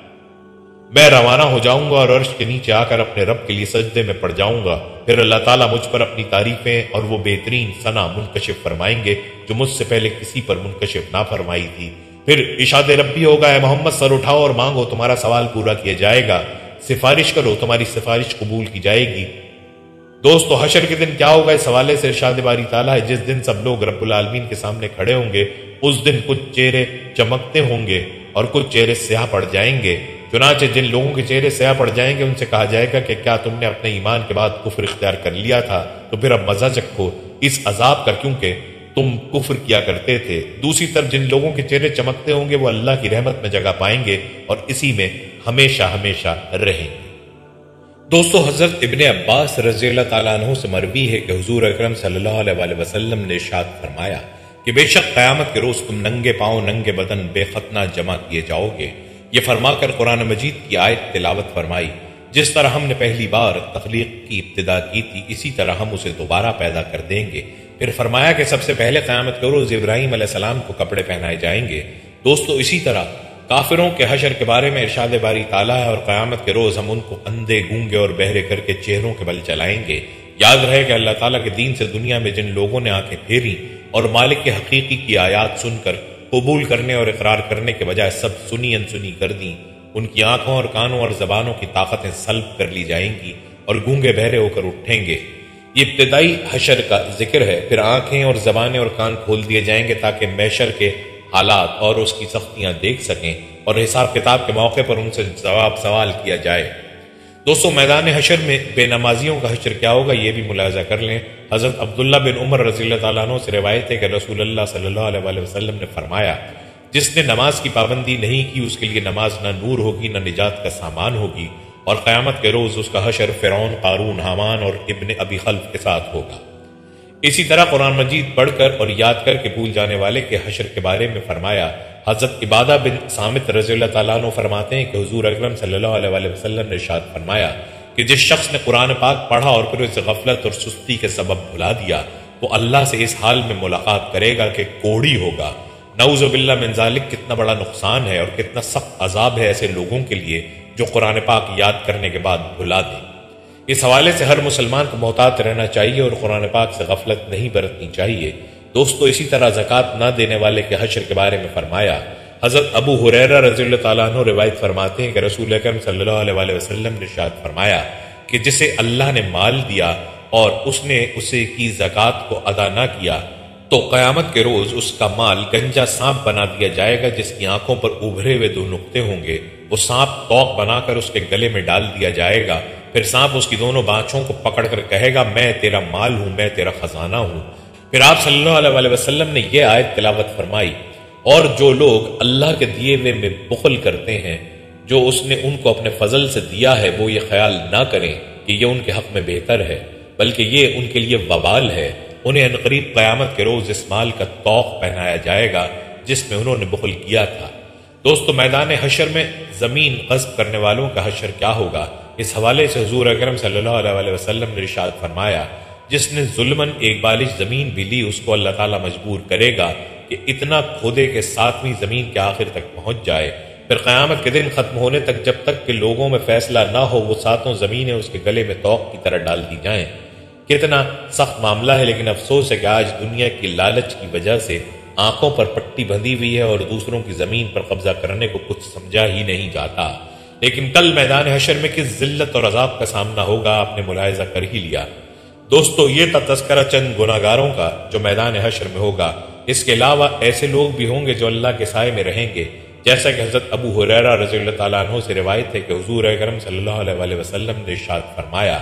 Speaker 1: میں روانہ ہو جاؤں گا اور عرش کے نیچے آ کر اپنے رب کے لیے سجدے میں پڑ جاؤں گا۔ پھر اللہ تعالیٰ مجھ پر اپنی تعریفیں اور وہ بہترین ثنا منکشف فرمائیں گے جو مجھ سے پہلے کسی پر منکشف نہ فرمائی تھی۔ پھر ارشاد ربی ہوگا، اے محمد سر اٹھاؤ اور مانگو، تمہارا سوال پورا کیا جائے گا، سفارش کرو، تمہاری سفارش قبول کی جائے گی۔ دوستو، حشر کے دن کیا ہوگا، اس حوالے سے ارشاد باری تعالیٰ ہے، جس دن سب لوگ رب العالمین کے سامنے کھڑے ہوں گے، اس دن کچھ چہرے چمکتے ہوں گے اور کچھ چہرے سیاہ پڑ جائیں گے۔ چنانچہ جن لوگوں کے چہرے سیاہ پڑ جائیں گے ان سے کہا جائے گا کہ کیا تم نے اپنے ایمان کے بعد کفر اختیار کر لیا تھا؟ تو پھر اب مزہ چکھو اس عذاب کا، کیونکہ تم کفر کیا کرتے تھے۔ دوسری طرف جن لوگوں کے چہرے چمکتے ہوں گے وہ اللہ کی رحمت میں جگہ پائیں گے اور اسی میں ہمیشہ ہمیشہ رہیں گے۔ دوستو، حضرت ابن عباس رضی اللہ تعالیٰ عنہ سے مروی ہے کہ حضور اکرم صلی اللہ علیہ وسلم نے ارشاد فرمایا کہ بے شک قیامت کے روز تم ننگے پاؤں ننگے بدن بے ختنہ جمع کیے جاؤ گے۔ یہ فرما کر قرآن مجید کی آیت تلاوت فرمائی، جس طرح ہم نے پہلی بار تخلیق کی ابتدا کی تھی اسی طرح ہم اسے دوبارہ پیدا کر دیں گے۔ پھر فرمایا کہ سب سے پہلے قیامت کے روز ابراہیم علیہ السلام کو کپڑے پہنائے جائیں گے۔ دوستو، اسی طرح کافروں کے حشر کے بارے میں ارشاد باری تعالیٰ ہے، اور قیامت کے روز ہم ان کو اندھے، گونگے اور بہرے کر کے چہروں کے بل چلائیں گے۔ یاد رہے کہ اللہ تعالیٰ کے دین سے دنیا میں جن لوگوں نے آنکھیں پھیری اور مالک کے حقیقی کی آیات سن کر قبول کرنے اور اقرار کرنے کے بجائے سب سنی انسنی کر دیں، ان کی آنکھوں اور کانوں اور زبانوں کی طاقتیں سلب کر لی جائیں گی اور گونگے بہرے ہو کر اٹھیں گے۔ یہ ابتدائی حشر کا ذکر ہے۔ پھر آنکھیں اور زبانیں اور کان کھول دیے جائیں گے تاکہ محشر کے حالات اور اس کی سختیاں دیکھ سکیں اور حساب کتاب کے موقع پر ان سے جواب سوال کیا جائے۔ دوستو، میدان حشر میں بے نمازیوں کا حشر کیا ہوگا یہ بھی ملاحظہ کر لیں۔ حضرت عبداللہ بن عمر رضی اللہ تعالیٰ عنہ سے روایت ہے کہ رسول اللہ صلی اللہ علیہ وسلم نے فرمایا، جس نے نماز کی پابندی نہیں کی اس کے لیے نماز نہ نور ہوگی نہ نجات کا سامان ہوگی، اور قیامت کے روز اس کا حشر فرعون، قارون، حامان اور ابن ابی خلف کے ساتھ ہوگا۔ اسی طرح قرآن مجید پڑھ کر اور یاد کر کے بھول جانے والے کے حشر کے بارے میں فرمایا۔ حضرت عبادہ بن صامت رضی اللہ تعالیٰ عنہ فرماتے ہیں کہ حضور اکرم صلی اللہ علیہ وسلم نے ارشاد فرمایا کہ جس شخص نے قرآن پاک پڑھا اور پھر اسے غفلت اور سستی کے سبب بھلا دیا، وہ اللہ سے اس حال میں ملاقات کرے گا کہ کوڑی ہوگا۔ نعوذ باللہ من ذالک، کتنا بڑا نقصان ہے اور کتنا سخت عذاب ہے ایسے لوگوں کے لیے جو قرآن پاک یاد کرنے کے بعد بھلا دیں۔ اس حوالے سے ہر مسلمان کو محتاط رہنا چاہیے اور قرآن پاک سے غفلت نہیں برتنی چاہیے۔ دوستو، اسی طرح زکوٰۃ نہ دینے والے کے حشر کے بارے میں فرمایا۔ حضرت ابو ہریرہ رضی اللہ تعالیٰ عنہ روایت فرماتے ہیں کہ رسول اکرم صلی اللہ علیہ وسلم نے ارشاد فرمایا کہ جسے اللہ نے مال دیا اور اس نے اسے کی زکوٰۃ کو ادا نہ کیا تو قیامت کے روز اس کا مال گنجا سانپ بنا دیا جائے گا جس کی آنکھوں پر ابھرے ہوئے 2 نقطے ہوں گے۔ وہ سانپ توق بنا کر اس کے گلے میں ڈال دیا جائے گا، پھر سانپ اس کی دونوں بانچوں کو پکڑ کر کہے گا میں تیرا مال ہوں، میں تیرا خزانہ ہوں۔ پھر آپ صلی اللہ علیہ وسلم نے یہ آیت تلاوت فرمائی، اور جو لوگ اللہ کے دیے ہوئے میں بخل کرتے ہیں جو اس نے ان کو اپنے فضل سے دیا ہے، وہ یہ خیال نہ کریں کہ یہ ان کے حق میں بہتر ہے، بلکہ یہ ان کے لیے وبال ہے۔ انہیں عنقریب قیامت کے روز اس مال کا طوق پہنایا جائے گا جس میں انہوں نے بخل کیا تھا۔ دوستو، میدان حشر میں زمین غصب کرنے والوں کا حشر کیا ہوگا؟ اس حوالے سے حضور اکرم صلی اللہ علیہ وسلم نے ارشاد فرمایا، جس نے ظلماً ایک بالش زمین بھی لی اس کو اللہ تعالیٰ مجبور کرے گا کہ اتنا کھودے کہ 7ویں زمین کے آخر تک پہنچ جائے۔ پھر قیامت کے دن ختم ہونے تک جب تک کہ لوگوں میں فیصلہ نہ ہو وہ 7 زمینیں اس کے گلے میں طوق کی طرح ڈال دی جائیں۔ کتنا سخت معاملہ ہے، لیکن افسوس ہے کہ آج دنیا کی لالچ کی وجہ سے آنکھوں پر پٹی بندھی ہوئی ہے اور دوسروں کی زمین پر قبضہ کرنے کو کچھ سمجھا ہی نہیں جاتا۔ لیکن کل میدان حشر میں کس ذلت اور عذاب کا سامنا ہوگا آپ نے ملاحظہ کر ہی لیا۔ دوستو، یہ تھا تذکرہ چند گناہگاروں کا جو میدان حشر میں ہوگا۔ اس کے علاوہ ایسے لوگ بھی ہوں گے جو اللہ کے سائے میں رہیں گے، جیسا کہ حضرت ابو ہریرہ رضی اللہ تعالیٰ عنہ سے روایت ہے کہ حضور اکرم صلی اللہ علیہ وسلم نے ارشاد فرمایا،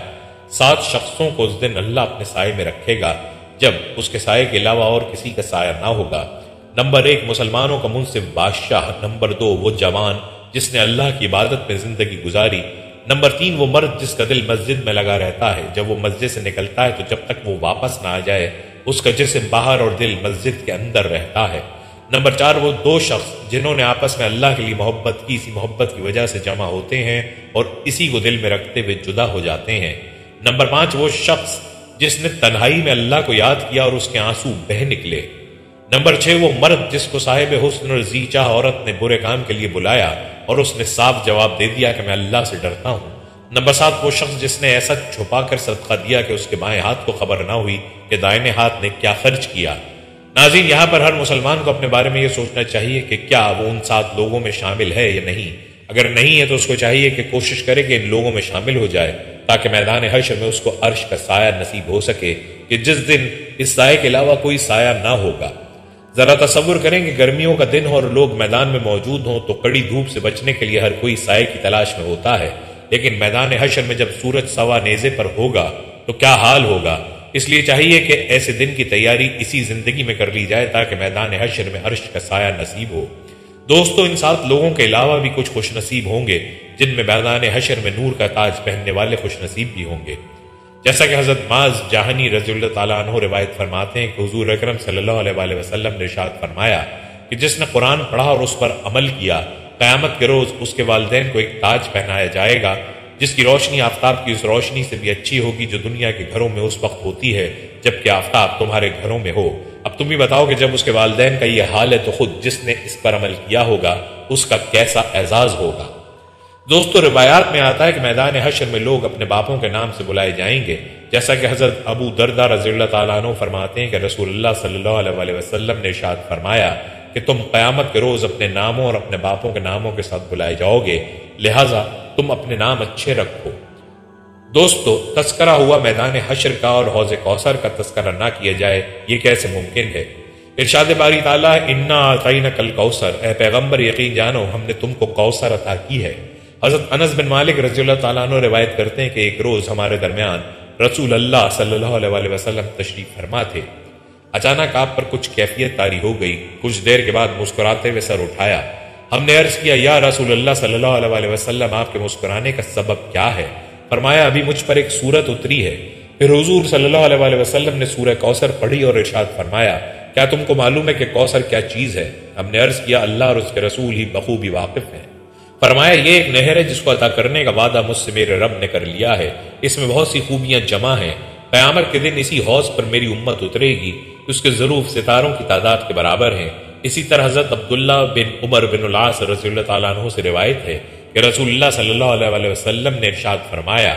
Speaker 1: 7 شخصوں کو اس دن اللہ اپنے سائے میں رکھے گا جب اس کے سائے کے علاوہ اور کسی کا سایہ نہ ہوگا۔ نمبر 1 مسلمانوں کا منصف بادشاہ، نمبر 2 وہ جوان جس نے اللہ کی عبادت میں زندگی گزاری، نمبر 3 وہ مرد جس کا دل مسجد میں لگا رہتا ہے، جب وہ مسجد سے نکلتا ہے تو جب تک وہ واپس نہ آ جائے اس کا جسم باہر اور دل مسجد کے اندر رہتا ہے، نمبر 4 وہ 2 شخص جنہوں نے آپس میں اللہ کے لیے محبت کی، اسی محبت کی وجہ سے جمع ہوتے ہیں اور اسی کو دل میں رکھتے ہوئے جدا ہو جاتے ہیں، نمبر 5 وہ شخص جس نے تنہائی میں اللہ کو یاد کیا اور اس کے آنسو بہہ نکلے، نمبر 6 وہ مرد جس کو صاحب حسن اور ذی چاہ عورت نے برے کام کے لیے بلایا اور اس نے صاف جواب دے دیا کہ میں اللہ سے ڈرتا ہوں، نمبر 7 وہ شخص جس نے ایسا چھپا کر صدقہ دیا کہ اس کے بائیں ہاتھ کو خبر نہ ہوئی کہ دائیں ہاتھ نے کیا خرچ کیا۔ ناظرین، یہاں پر ہر مسلمان کو اپنے بارے میں یہ سوچنا چاہیے کہ کیا وہ ان 7 لوگوں میں شامل ہے یا نہیں۔ اگر نہیں ہے تو اس کو چاہیے کہ کوشش کرے کہ ان لوگوں میں شامل ہو جائے تاکہ میدان حشر میں اس کو عرش کا سایہ نصیب ہو سکے کہ جس دن اس سائے کے علاوہ کوئی سایہ نہ ہوگا۔ ذرا تصور کریں کہ گرمیوں کا دن ہو اور لوگ میدان میں موجود ہوں تو کڑی دھوپ سے بچنے کے لیے ہر کوئی سائے کی تلاش میں ہوتا ہے، لیکن میدان حشر میں جب سورج سوا نیزے پر ہوگا تو کیا حال ہوگا۔ اس لیے چاہیے کہ ایسے دن کی تیاری اسی زندگی میں کر لی جائے تاکہ میدان حشر میں عرش کا سایہ نصیب ہو۔ دوستو، ان 7 لوگوں کے علاوہ بھی کچھ خوش نصیب ہوں گے جن میں میدان حشر میں نور کا تاج پہننے والے خوش نصیب بھی ہوں گے، جیسا کہ حضرت معاذ جاہنی رضی اللہ تعالیٰ عنہ روایت فرماتے ہیں کہ حضور اکرم صلی اللہ علیہ وسلم نے ارشاد فرمایا کہ جس نے قرآن پڑھا اور اس پر عمل کیا، قیامت کے روز اس کے والدین کو ایک تاج پہنایا جائے گا جس کی روشنی آفتاب کی اس روشنی سے بھی اچھی ہوگی جو دنیا کے گھروں میں اس وقت ہوتی ہے جبکہ آفتاب تمہارے گھروں میں ہو۔ اب تم بھی بتاؤ کہ جب اس کے والدین کا یہ حال ہے تو خود جس نے اس پر عمل کیا ہوگا اس کا کیسا اعزاز ہوگا۔ دوستو، روایات میں آتا ہے کہ میدان حشر میں لوگ اپنے باپوں کے نام سے بلائے جائیں گے، جیسا کہ حضرت ابو دردہ رضی اللہ تعالیٰ عنہ فرماتے ہیں کہ رسول اللہ صلی اللہ علیہ وسلم نے ارشاد فرمایا کہ تم قیامت کے روز اپنے ناموں اور اپنے باپوں کے ناموں کے ساتھ بلائے جاؤ گے، لہٰذا تم اپنے نام اچھے رکھو۔ دوستو، تذکرہ ہوا میدان حشر کا اور حوض کوثر کا تذکرہ نہ کیا جائے، یہ کیسے ممکن ہے؟ ارشاد باری تعالیٰ، انا اعطیناک الکوثر، اے پیغمبر یقین جانو ہم نے تم کو کوثر عطا کی ہے۔ حضرت انس بن مالک رضی اللہ تعالیٰ عنہ روایت کرتے ہیں کہ ایک روز ہمارے درمیان رسول اللہ صلی اللہ علیہ وسلم تشریف فرما تھے، اچانک آپ پر کچھ کیفیت طاری ہو گئی، کچھ دیر کے بعد مسکراتے ہوئے سر اٹھایا۔ ہم نے عرض کیا، یا رسول اللہ صلی اللہ علیہ وسلم آپ کے مسکرانے کا سبب کیا ہے؟ فرمایا، ابھی مجھ پر ایک سورت اتری ہے۔ پھر حضور صلی اللہ علیہ وسلم نے سورہ کوثر پڑھی اور ارشاد فرمایا، کیا تم کو معلوم ہے کہ کوثر کیا چیز ہے؟ ہم نے عرض کیا، اللہ اور اس کے رسول ہی بخوبی واقف ہیں۔ فرمایا، یہ ایک نہر ہے جس کو عطا کرنے کا وعدہ مجھ سے میرے رب نے کر لیا ہے، اس میں بہت سی خوبیاں جمع ہیں، قیامت کے دن اسی حوض پر میری امت اترے گی، اس کے ضرور ستاروں کی تعداد کے برابر ہیں۔ اسی طرح حضرت عبداللہ بن عمر بن العاص رضی اللہ تعالیٰ عنہ سے روایت ہے کہ رسول اللہ صلی اللہ علیہ وسلم نے ارشاد فرمایا،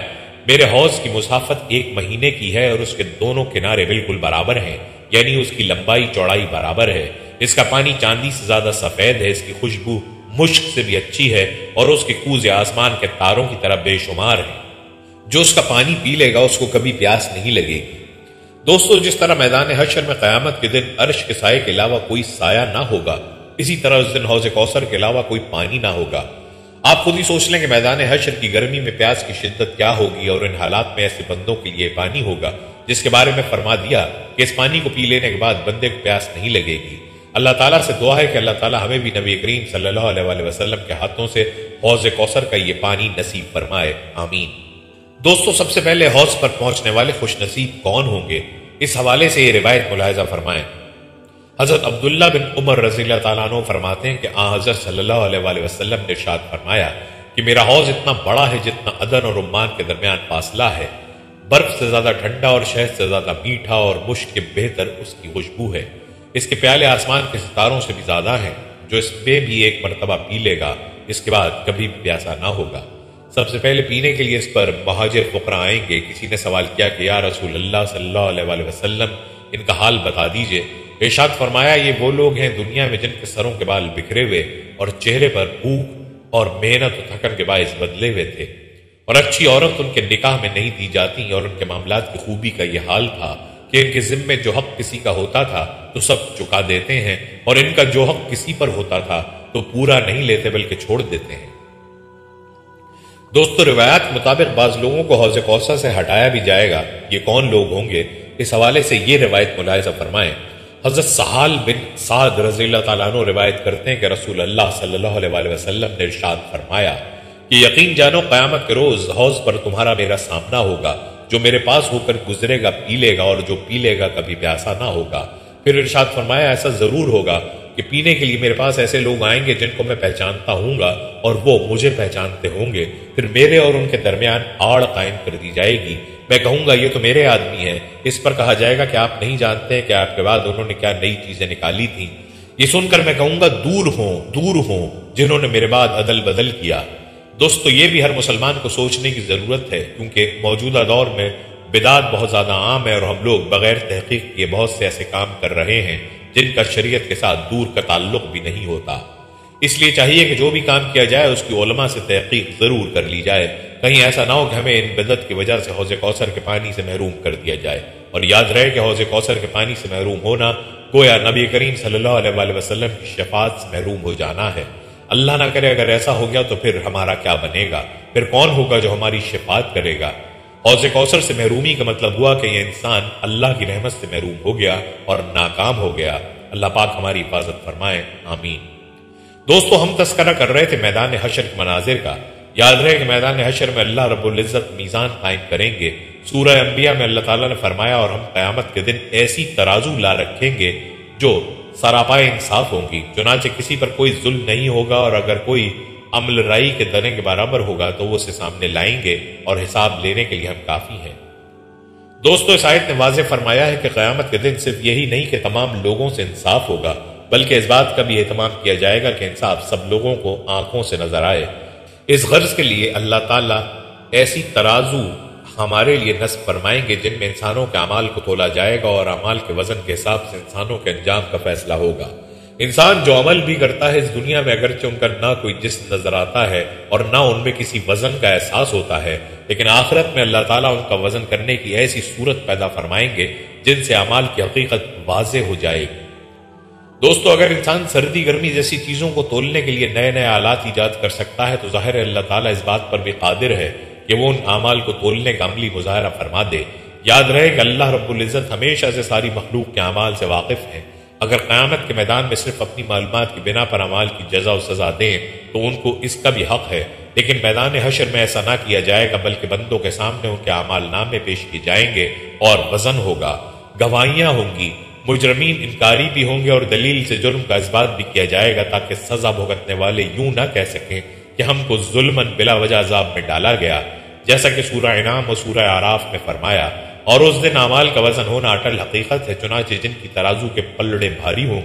Speaker 1: میرے حوض کی مسافت 1 مہینے کی ہے اور اس کے دونوں کنارے بالکل برابر ہیں، یعنی اس کی لمبائی چوڑائی برابر ہے۔ اس کا پانی چاندی سے زیادہ سفید ہے، اس کی خوشبو مشک سے بھی اچھی ہے اور اس کے کوزے آسمان کے تاروں کی طرح بے شمار ہیں۔ جو اس کا پانی پی لے گا اس کو کبھی پیاس نہیں لگے گی۔ دوستو، جس طرح میدان حشر میں قیامت کے دن عرش کے سائے کے علاوہ کوئی سایہ نہ ہوگا، اسی طرح اس دن حوض کوثر کے علاوہ کوئی پانی نہ ہوگا۔ آپ خود ہی سوچ لیں کہ میدان حشر کی گرمی میں پیاس کی شدت کیا ہوگی، اور ان حالات میں ایسے بندوں کے لیے پانی ہوگا جس کے بارے میں فرما دیا کہ اس پانی کو پی لینے کے بعد بندے کو پیاس نہیں لگے گی۔ اللہ تعالیٰ سے دعا ہے کہ اللہ تعالیٰ ہمیں بھی نبی کریم صلی اللہ علیہ وآلہ وسلم کے ہاتھوں سے حوض کوثر کا یہ پانی نصیب فرمائے، آمین۔ دوستو، سب سے پہلے حوض پر پہنچنے والے خوش نصیب کون ہوں گے؟ اس حوالے سے یہ روایت ملاحظہ فرمائیں۔ حضرت عبداللہ بن عمر رضی اللہ تعالیٰ عنہ فرماتے ہیں کہ حضرت صلی اللہ علیہ وآلہ وسلم نے ارشاد فرمایا کہ میرا حوض اتنا بڑا ہے جتنا عدن اور عمان کے درمیان فاصلہ ہے، برف سے زیادہ ٹھنڈا اور شہد سے زیادہ میٹھا اور مشک کے بہتر اس کی خوشبو ہے۔ اس کے پیالے آسمان کے ستاروں سے بھی زیادہ ہیں۔ جو اس میں بھی ایک مرتبہ پی لے گا اس کے بعد کبھی پیاسا نہ ہوگا۔ سب سے پہلے پینے کے لیے اس پر مہاجر فقراء آئیں گے۔ کسی نے سوال کیا کہ یا رسول اللہ صلی اللہ علیہ وآلہ وسلم، ان کا حال بتا دیجئے۔ ارشاد فرمایا، یہ وہ لوگ ہیں دنیا میں جن کے سروں کے بال بکھرے ہوئے اور چہرے پر بھوک اور محنت و تھکن کے باعث بدلے ہوئے تھے، اور اچھی عورت ان کے نکاح میں نہیں دی جاتی، اور ان کے معاملات کی خوبی کا یہ حال تھا کہ ان کے ذمے جو حق کسی کا ہوتا تھا تو سب چکا دیتے ہیں، اور ان کا جو حق کسی پر ہوتا تھا تو پورا نہیں لیتے بلکہ چھوڑ دیتے ہیں۔ دوستو، روایات کے مطابق بعض لوگوں کو حوض کوثر سے ہٹایا بھی جائے گا۔ یہ کون لوگ ہوں گے؟ اس حوالے سے یہ روایت ملاحظہ فرمائیں۔ حضرت سہال بن سعد رضی اللہ تعالیٰ عنہ روایت کرتے ہیں کہ رسول اللہ صلی اللہ علیہ وآلہ وسلم نے ارشاد فرمایا کہ یقین جانو قیامت کے روز حوض پر تمہارا میرا سامنا ہوگا، جو میرے پاس ہو کر گزرے گا پی لے گا، اور جو پی لے گا کبھی پیاسا نہ ہوگا۔ پھر ارشاد فرمایا، ایسا ضرور ہوگا کہ پینے کے لیے میرے پاس ایسے لوگ آئیں گے جن کو میں پہچانتا ہوں گا اور وہ مجھے پہچانتے ہوں گے۔ پھر میرے اور ان کے درمیان آڑ قائم کر دی جائے گی۔ میں کہوں گا یہ تو میرے آدمی ہیں۔ اس پر کہا جائے گا کہ آپ نہیں جانتے کہ آپ کے بعد انہوں نے کیا نئی چیزیں نکالی تھیں۔ یہ سن کر میں کہوں گا دور ہوں جنہوں نے میرے بعد عدل بدل کیا۔ دوستو، یہ بھی ہر مسلمان کو سوچنے کی ضرورت ہے، کیونکہ موجودہ دور میں بدعت بہت زیادہ عام ہے، اور ہم لوگ بغیر تحقیق کیے بہت سے ایسے کام کر رہے ہیں جن کا شریعت کے ساتھ دور کا تعلق بھی نہیں ہوتا۔ اس لیے چاہیے کہ جو بھی کام کیا جائے اس کی علماء سے تحقیق ضرور کر لی جائے، کہیں ایسا نہ ہو کہ ہمیں ان بدعت کی وجہ سے حوض کوثر کے پانی سے محروم کر دیا جائے۔ اور یاد رہے کہ حوض کوثر کے پانی سے محروم ہونا گویا نبی کریم صلی اللہ علیہ وآلہ وسلم کی شفاعت سے محروم ہو جانا ہے۔ اللہ نہ کرے اگر ایسا ہو گیا تو پھر ہمارا کیا بنے گا؟ پھر کون ہوگا جو ہماری شفاعت کرے گا؟ حوض کوثر سے محرومی کا مطلب ہوا کہ یہ انسان اللہ کی رحمت سے محروم ہو گیا اور ناکام ہو گیا۔ اللہ پاک ہماری حفاظت فرمائے، آمین۔ دوستو، ہم تذکرہ کر رہے تھے میدان حشر کے مناظر کا۔ یاد رہے کہ میدان حشر میں اللہ رب العزت میزان قائم کریں گے۔ سورہ انبیاء میں اللہ تعالیٰ نے فرمایا، اور ہم قیامت کے دن ایسی ترازو لا رکھیں گے جو سراپائے انصاف ہوں گی، چنانچہ کسی پر کوئی ظلم نہیں ہوگا، اور اگر کوئی عمل رائی کے دنے کے برابر ہوگا تو وہ اسے سامنے لائیں گے، اور حساب لینے کے لیے ہم کافی ہیں۔ دوستو، اس آیت نے واضح فرمایا ہے کہ قیامت کے دن صرف یہی نہیں کہ تمام لوگوں سے انصاف ہوگا، بلکہ اس بات کا بھی اہتمام کیا جائے گا کہ انصاف سب لوگوں کو آنکھوں سے نظر آئے۔ اس غرض کے لیے اللہ تعالیٰ ایسی ترازو ہمارے لیے نصب فرمائیں گے جن میں انسانوں کے اعمال کو تولا جائے گا، اور اعمال کے وزن کے حساب سے انسانوں کے انجام کا فیصلہ ہوگا۔ انسان جو عمل بھی کرتا ہے اس دنیا میں، اگرچہ ان کا نہ کوئی جسم نظر آتا ہے اور نہ ان میں کسی وزن کا احساس ہوتا ہے، لیکن آخرت میں اللہ تعالیٰ ان کا وزن کرنے کی ایسی صورت پیدا فرمائیں گے جن سے اعمال کی حقیقت واضح ہو جائے گی۔ دوستو، اگر انسان سردی گرمی جیسی چیزوں کو تولنے کے لیے نئے نئے آلات ایجاد کر سکتا ہے تو ظاہر ہے اللہ تعالیٰ اس بات پر بھی قادر ہے کہ وہ ان اعمال کو تولنے کا عملی مظاہرہ فرما دے۔ یاد رہے کہ اللہ رب العزت ہمیشہ سے ساری مخلوق کے اعمال سے واقف ہیں۔ اگر قیامت کے میدان میں صرف اپنی معلومات کی بنا پر اعمال کی جزا و سزا دیں تو ان کو اس کا بھی حق ہے، لیکن میدان حشر میں ایسا نہ کیا جائے گا، بلکہ بندوں کے سامنے ان کے اعمال نامے پیش کیے جائیں گے اور وزن ہوگا، گواہیاں ہوں گی، مجرمین انکاری بھی ہوں گے، اور دلیل سے جرم کا اثبات بھی کیا جائے گا تاکہ سزا بھگتنے والے یوں نہ کہہ سکیں کہ ہم کو ظلماً بلا وجہ عذاب میں ڈالا گیا، جیسا کہ سورہ انعام اور سورہ اعراف میں فرمایا۔ اور اس دن اعمال کا وزن ہونا اٹل حقیقت ہے، چنانچہ جن کی ترازو کے پلڑے بھاری ہوں گے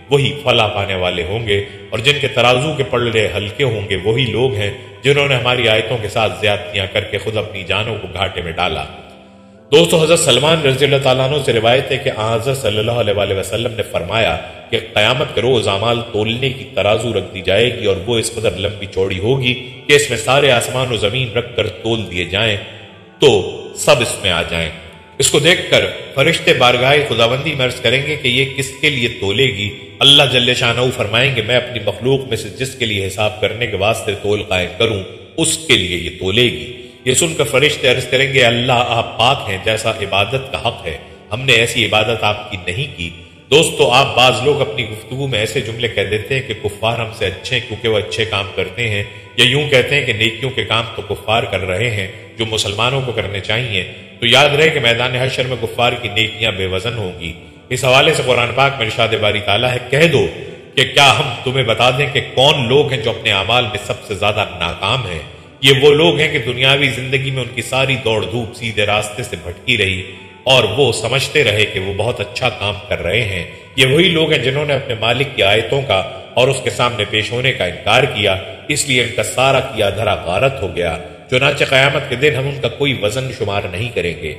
Speaker 1: وہی فلاح پانے والے ہوں گے، اور جن کے ترازو کے پلڑے ہلکے ہوں گے وہی لوگ ہیں جنہوں نے ہماری آیتوں کے ساتھ زیادتیاں کر کے خود اپنی جانوں کو گھاٹے میں ڈالا۔ دوستو، حضرت سلمان رضی اللہ تعالیٰ عنہ سے روایت ہے کہ حضرت صلی اللہ علیہ وسلم نے فرمایا کہ قیامت کے روز اعمال تولنے کی ترازو رکھ دی جائے گی، اور وہ اس قدر لمبی چوڑی ہوگی کہ اس میں سارے آسمان و زمین رکھ کر تول دیے جائیں تو سب اس میں آ جائیں۔ اس کو دیکھ کر فرشتے بارگاہ خداوندی میں عرض کریں گے کہ یہ کس کے لیے تولے گی؟ اللہ جل شانہ فرمائیں گے میں اپنی مخلوق میں سے جس کے لیے حساب کرنے کے واسطے تول قائم کروں اس کے لیے یہ تولے گی۔ یہ سن کر فرشتے عرض کریں گے اللہ آپ پاک ہیں، جیسا عبادت کا حق ہے ہم نے ایسی عبادت آپ کی نہیں کی۔ دوستو، آپ بعض لوگ اپنی گفتگو میں ایسے جملے کہہ دیتے ہیں کہ کفار ہم سے اچھے ہیں کیونکہ وہ اچھے کام کرتے ہیں، یا یوں کہتے ہیں کہ نیکیوں کے کام تو کفار کر رہے ہیں جو مسلمانوں کو کرنے چاہیے۔ تو یاد رہے کہ میدان حشر میں کفار کی نیکیاں بے وزن ہوں گی۔ اس حوالے سے قرآن پاک میں ارشاد باری تعالیٰ ہے، کہہ دو کہ کیا ہم تمہیں بتا دیں کہ کون لوگ ہیں جو اپنے اعمال میں سب سے زیادہ ناکام ہیں؟ یہ وہ لوگ ہیں کہ دنیاوی زندگی میں ان کی ساری دوڑ دھوپ سیدھے راستے سے بھٹکی رہی اور وہ سمجھتے رہے کہ وہ بہت اچھا کام کر رہے ہیں۔ یہ وہی لوگ ہیں جنہوں نے اپنے مالک کی آیتوں کا اور اس کے سامنے پیش ہونے کا انکار کیا، اس لیے ان کا سارا کیا دھرا غارت ہو گیا۔ چنانچہ قیامت کے دن ہم ان کا کوئی وزن شمار نہیں کریں گے۔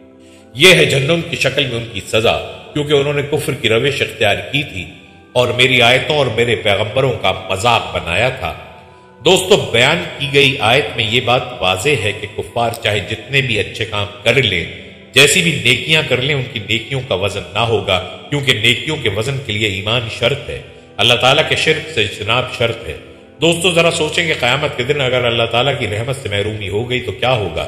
Speaker 1: یہ ہے جہنم کی شکل میں ان کی سزا، کیونکہ انہوں نے کفر کی روش اختیار کی تھی اور میری آیتوں اور میرے پیغمبروں کا مذاق بنایا تھا۔ دوستو، بیان کی گئی آیت میں یہ بات واضح ہے کہ کفار چاہے جتنے بھی اچھے کام کر لیں، جیسی بھی نیکیاں کر لیں، ان کی نیکیوں کا وزن نہ ہوگا، کیونکہ نیکیوں کے وزن کے لیے ایمان شرط ہے، اللہ تعالیٰ کے شرک سے اجتناب شرط ہے۔ دوستو، ذرا سوچیں کہ قیامت کے دن اگر اللہ تعالیٰ کی رحمت سے محرومی ہو گئی تو کیا ہوگا؟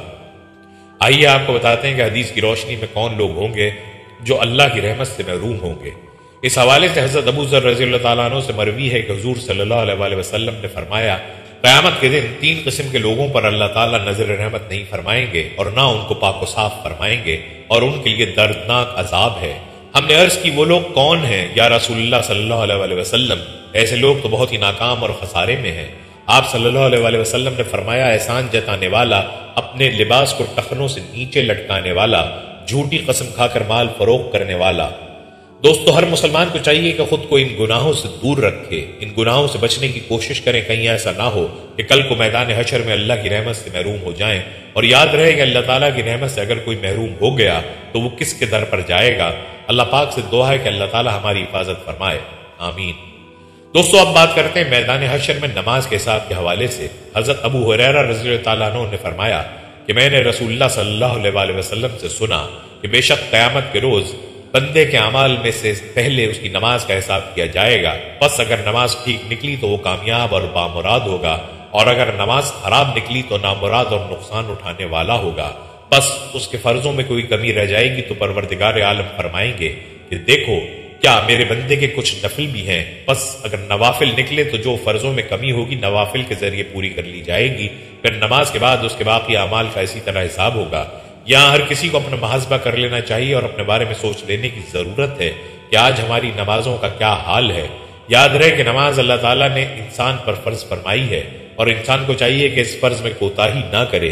Speaker 1: آئیے آپ کو بتاتے ہیں کہ حدیث کی روشنی میں کون لوگ ہوں گے جو اللہ کی رحمت سے محروم ہوں گے۔ اس حوالے سے حضرت ابو ذر رضی اللہ تعالیٰ عنہ سے مروی ہے کہ حضور صلی اللہ علیہ وسلم نے فرمایا قیامت کے دن 3 قسم کے لوگوں پر اللہ تعالیٰ نظر رحمت نہیں فرمائیں گے اور نہ ان کو پاک و صاف فرمائیں گے، اور ان کے لیے دردناک عذاب ہے۔ ہم نے عرض کی وہ لوگ کون ہیں یا رسول اللہ صلی اللہ علیہ وسلم؟ ایسے لوگ تو بہت ہی ناکام اور خسارے میں ہیں۔ آپ صلی اللہ علیہ وسلم نے فرمایا احسان جتانے والا، اپنے لباس کو ٹخنوں سے نیچے لٹکانے والا، جھوٹی قسم کھا کر مال فروخت کرنے والا۔ دوستو، ہر مسلمان کو چاہیے کہ خود کو ان گناہوں سے دور رکھے، ان گناہوں سے بچنے کی کوشش کریں، کہیں ایسا نہ ہو کہ کل کو میدان حشر میں اللہ کی رحمت سے محروم ہو جائیں۔ اور یاد رہے کہ اللہ تعالیٰ کی رحمت سے اگر کوئی محروم ہو گیا تو وہ کس کے در پر جائے گا؟ اللہ پاک سے دعا ہے کہ اللہ تعالیٰ ہماری حفاظت فرمائے، آمین۔ دوستو، اب بات کرتے ہیں میدان حشر میں نماز کے حساب کے حوالے سے۔ حضرت ابو ہریرہ رضی اللہ تعالیٰ عنہ نے فرمایا کہ میں نے رسول اللہ صلی اللہ علیہ وسلم سے سنا کہ بے شک قیامت کے روز بندے کے اعمال میں سے پہلے اس کی نماز کا حساب کیا جائے گا، پس اگر نماز ٹھیک نکلی تو وہ کامیاب اور بامراد ہوگا، اور اگر نماز خراب نکلی تو نامراد اور نقصان اٹھانے والا ہوگا۔ بس اس کے فرضوں میں کوئی کمی رہ جائے گی تو پروردگار عالم فرمائیں گے کہ دیکھو کیا میرے بندے کے کچھ نفل بھی ہیں، بس اگر نوافل نکلے تو جو فرضوں میں کمی ہوگی نوافل کے ذریعے پوری کر لی جائے گی، پھر نماز کے بعد اس کے باقی اعمال کا اسی طرح حساب ہوگا۔ یہاں ہر کسی کو اپنا محاسبہ کر لینا چاہیے اور اپنے بارے میں سوچ لینے کی ضرورت ہے کہ آج ہماری نمازوں کا کیا حال ہے۔ یاد رہے کہ نماز اللہ تعالیٰ نے انسان پر فرض فرمائی ہے اور انسان کو چاہیے کہ اس فرض میں کوتاہی نہ کرے۔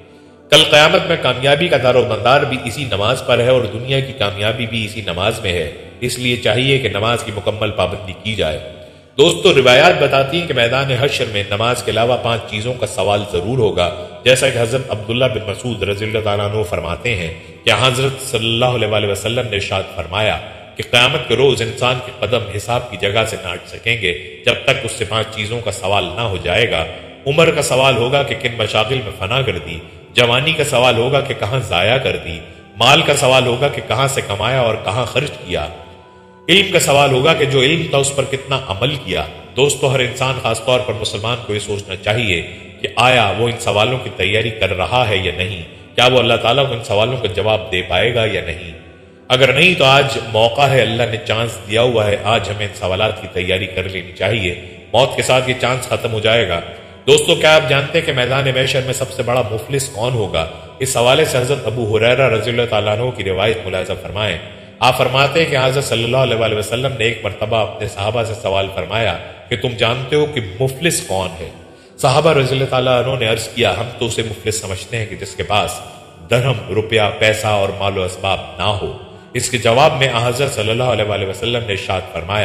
Speaker 1: کل قیامت میں کامیابی کا دار و مدار بھی اسی نماز پر ہے اور دنیا کی کامیابی بھی اسی نماز میں ہے، اس لیے چاہیے کہ نماز کی مکمل پابندی کی جائے۔ دوستو، روایات بتاتی ہیں کہ میدان حشر میں نماز کے علاوہ 5 چیزوں کا سوال ضرور ہوگا، جیسا کہ حضرت عبداللہ بن مسعود رضی اللہ تعالیٰ عنہ فرماتے ہیں کہ حضرت صلی اللہ علیہ وسلم نے ارشاد فرمایا کہ قیامت کے روز انسان کے قدم حساب کی جگہ سے نہ ہٹ سکیں گے جب تک اس سے 5 چیزوں کا سوال نہ ہو جائے گا۔ عمر کا سوال ہوگا کہ کن مشاغل میں فنا کر دی، جوانی کا سوال ہوگا کہ کہاں ضائع کر دی، مال کا سوال ہوگا کہ کہاں سے کمایا اور کہاں خرچ کیا، علم کا سوال ہوگا کہ جو علم تھا اس پر کتنا عمل کیا۔ دوستو، ہر انسان خاص طور پر مسلمان کو یہ سوچنا چاہیے کہ آیا وہ ان سوالوں کی تیاری کر رہا ہے یا نہیں، کیا وہ اللہ تعالیٰ کو ان سوالوں کا جواب دے پائے گا یا نہیں۔ اگر نہیں تو آج موقع ہے، اللہ نے چانس دیا ہوا ہے، آج ہمیں ان سوالات کی تیاری کر لینی چاہیے، موت کے ساتھ یہ چانس ختم ہو جائے گا۔ دوستو، کیا آپ جانتے ہیں کہ میدان محشر میں سب سے بڑا مفلس کون ہوگا؟ اس حوالے سے حضرت ابو ہریرہ رضی اللہ تعالیٰ عنہ کی روایت ملاحظہ فرمائیں۔ آپ فرماتے ہیں کہ حضرت صلی اللہ علیہ وسلم نے ایک مرتبہ اپنے صحابہ سے سوال فرمایا کہ تم جانتے ہو کہ مفلس کون ہے؟ صحابہ رضی اللہ تعالیٰ عنہ نے عرض کیا ہم تو اسے مفلس سمجھتے ہیں کہ جس کے پاس درہم، روپیہ، پیسہ اور مال و اسباب نہ ہو۔ اس کے جواب میں حضرت صلی اللہ علیہ وسلم نے ارشاد فرمایا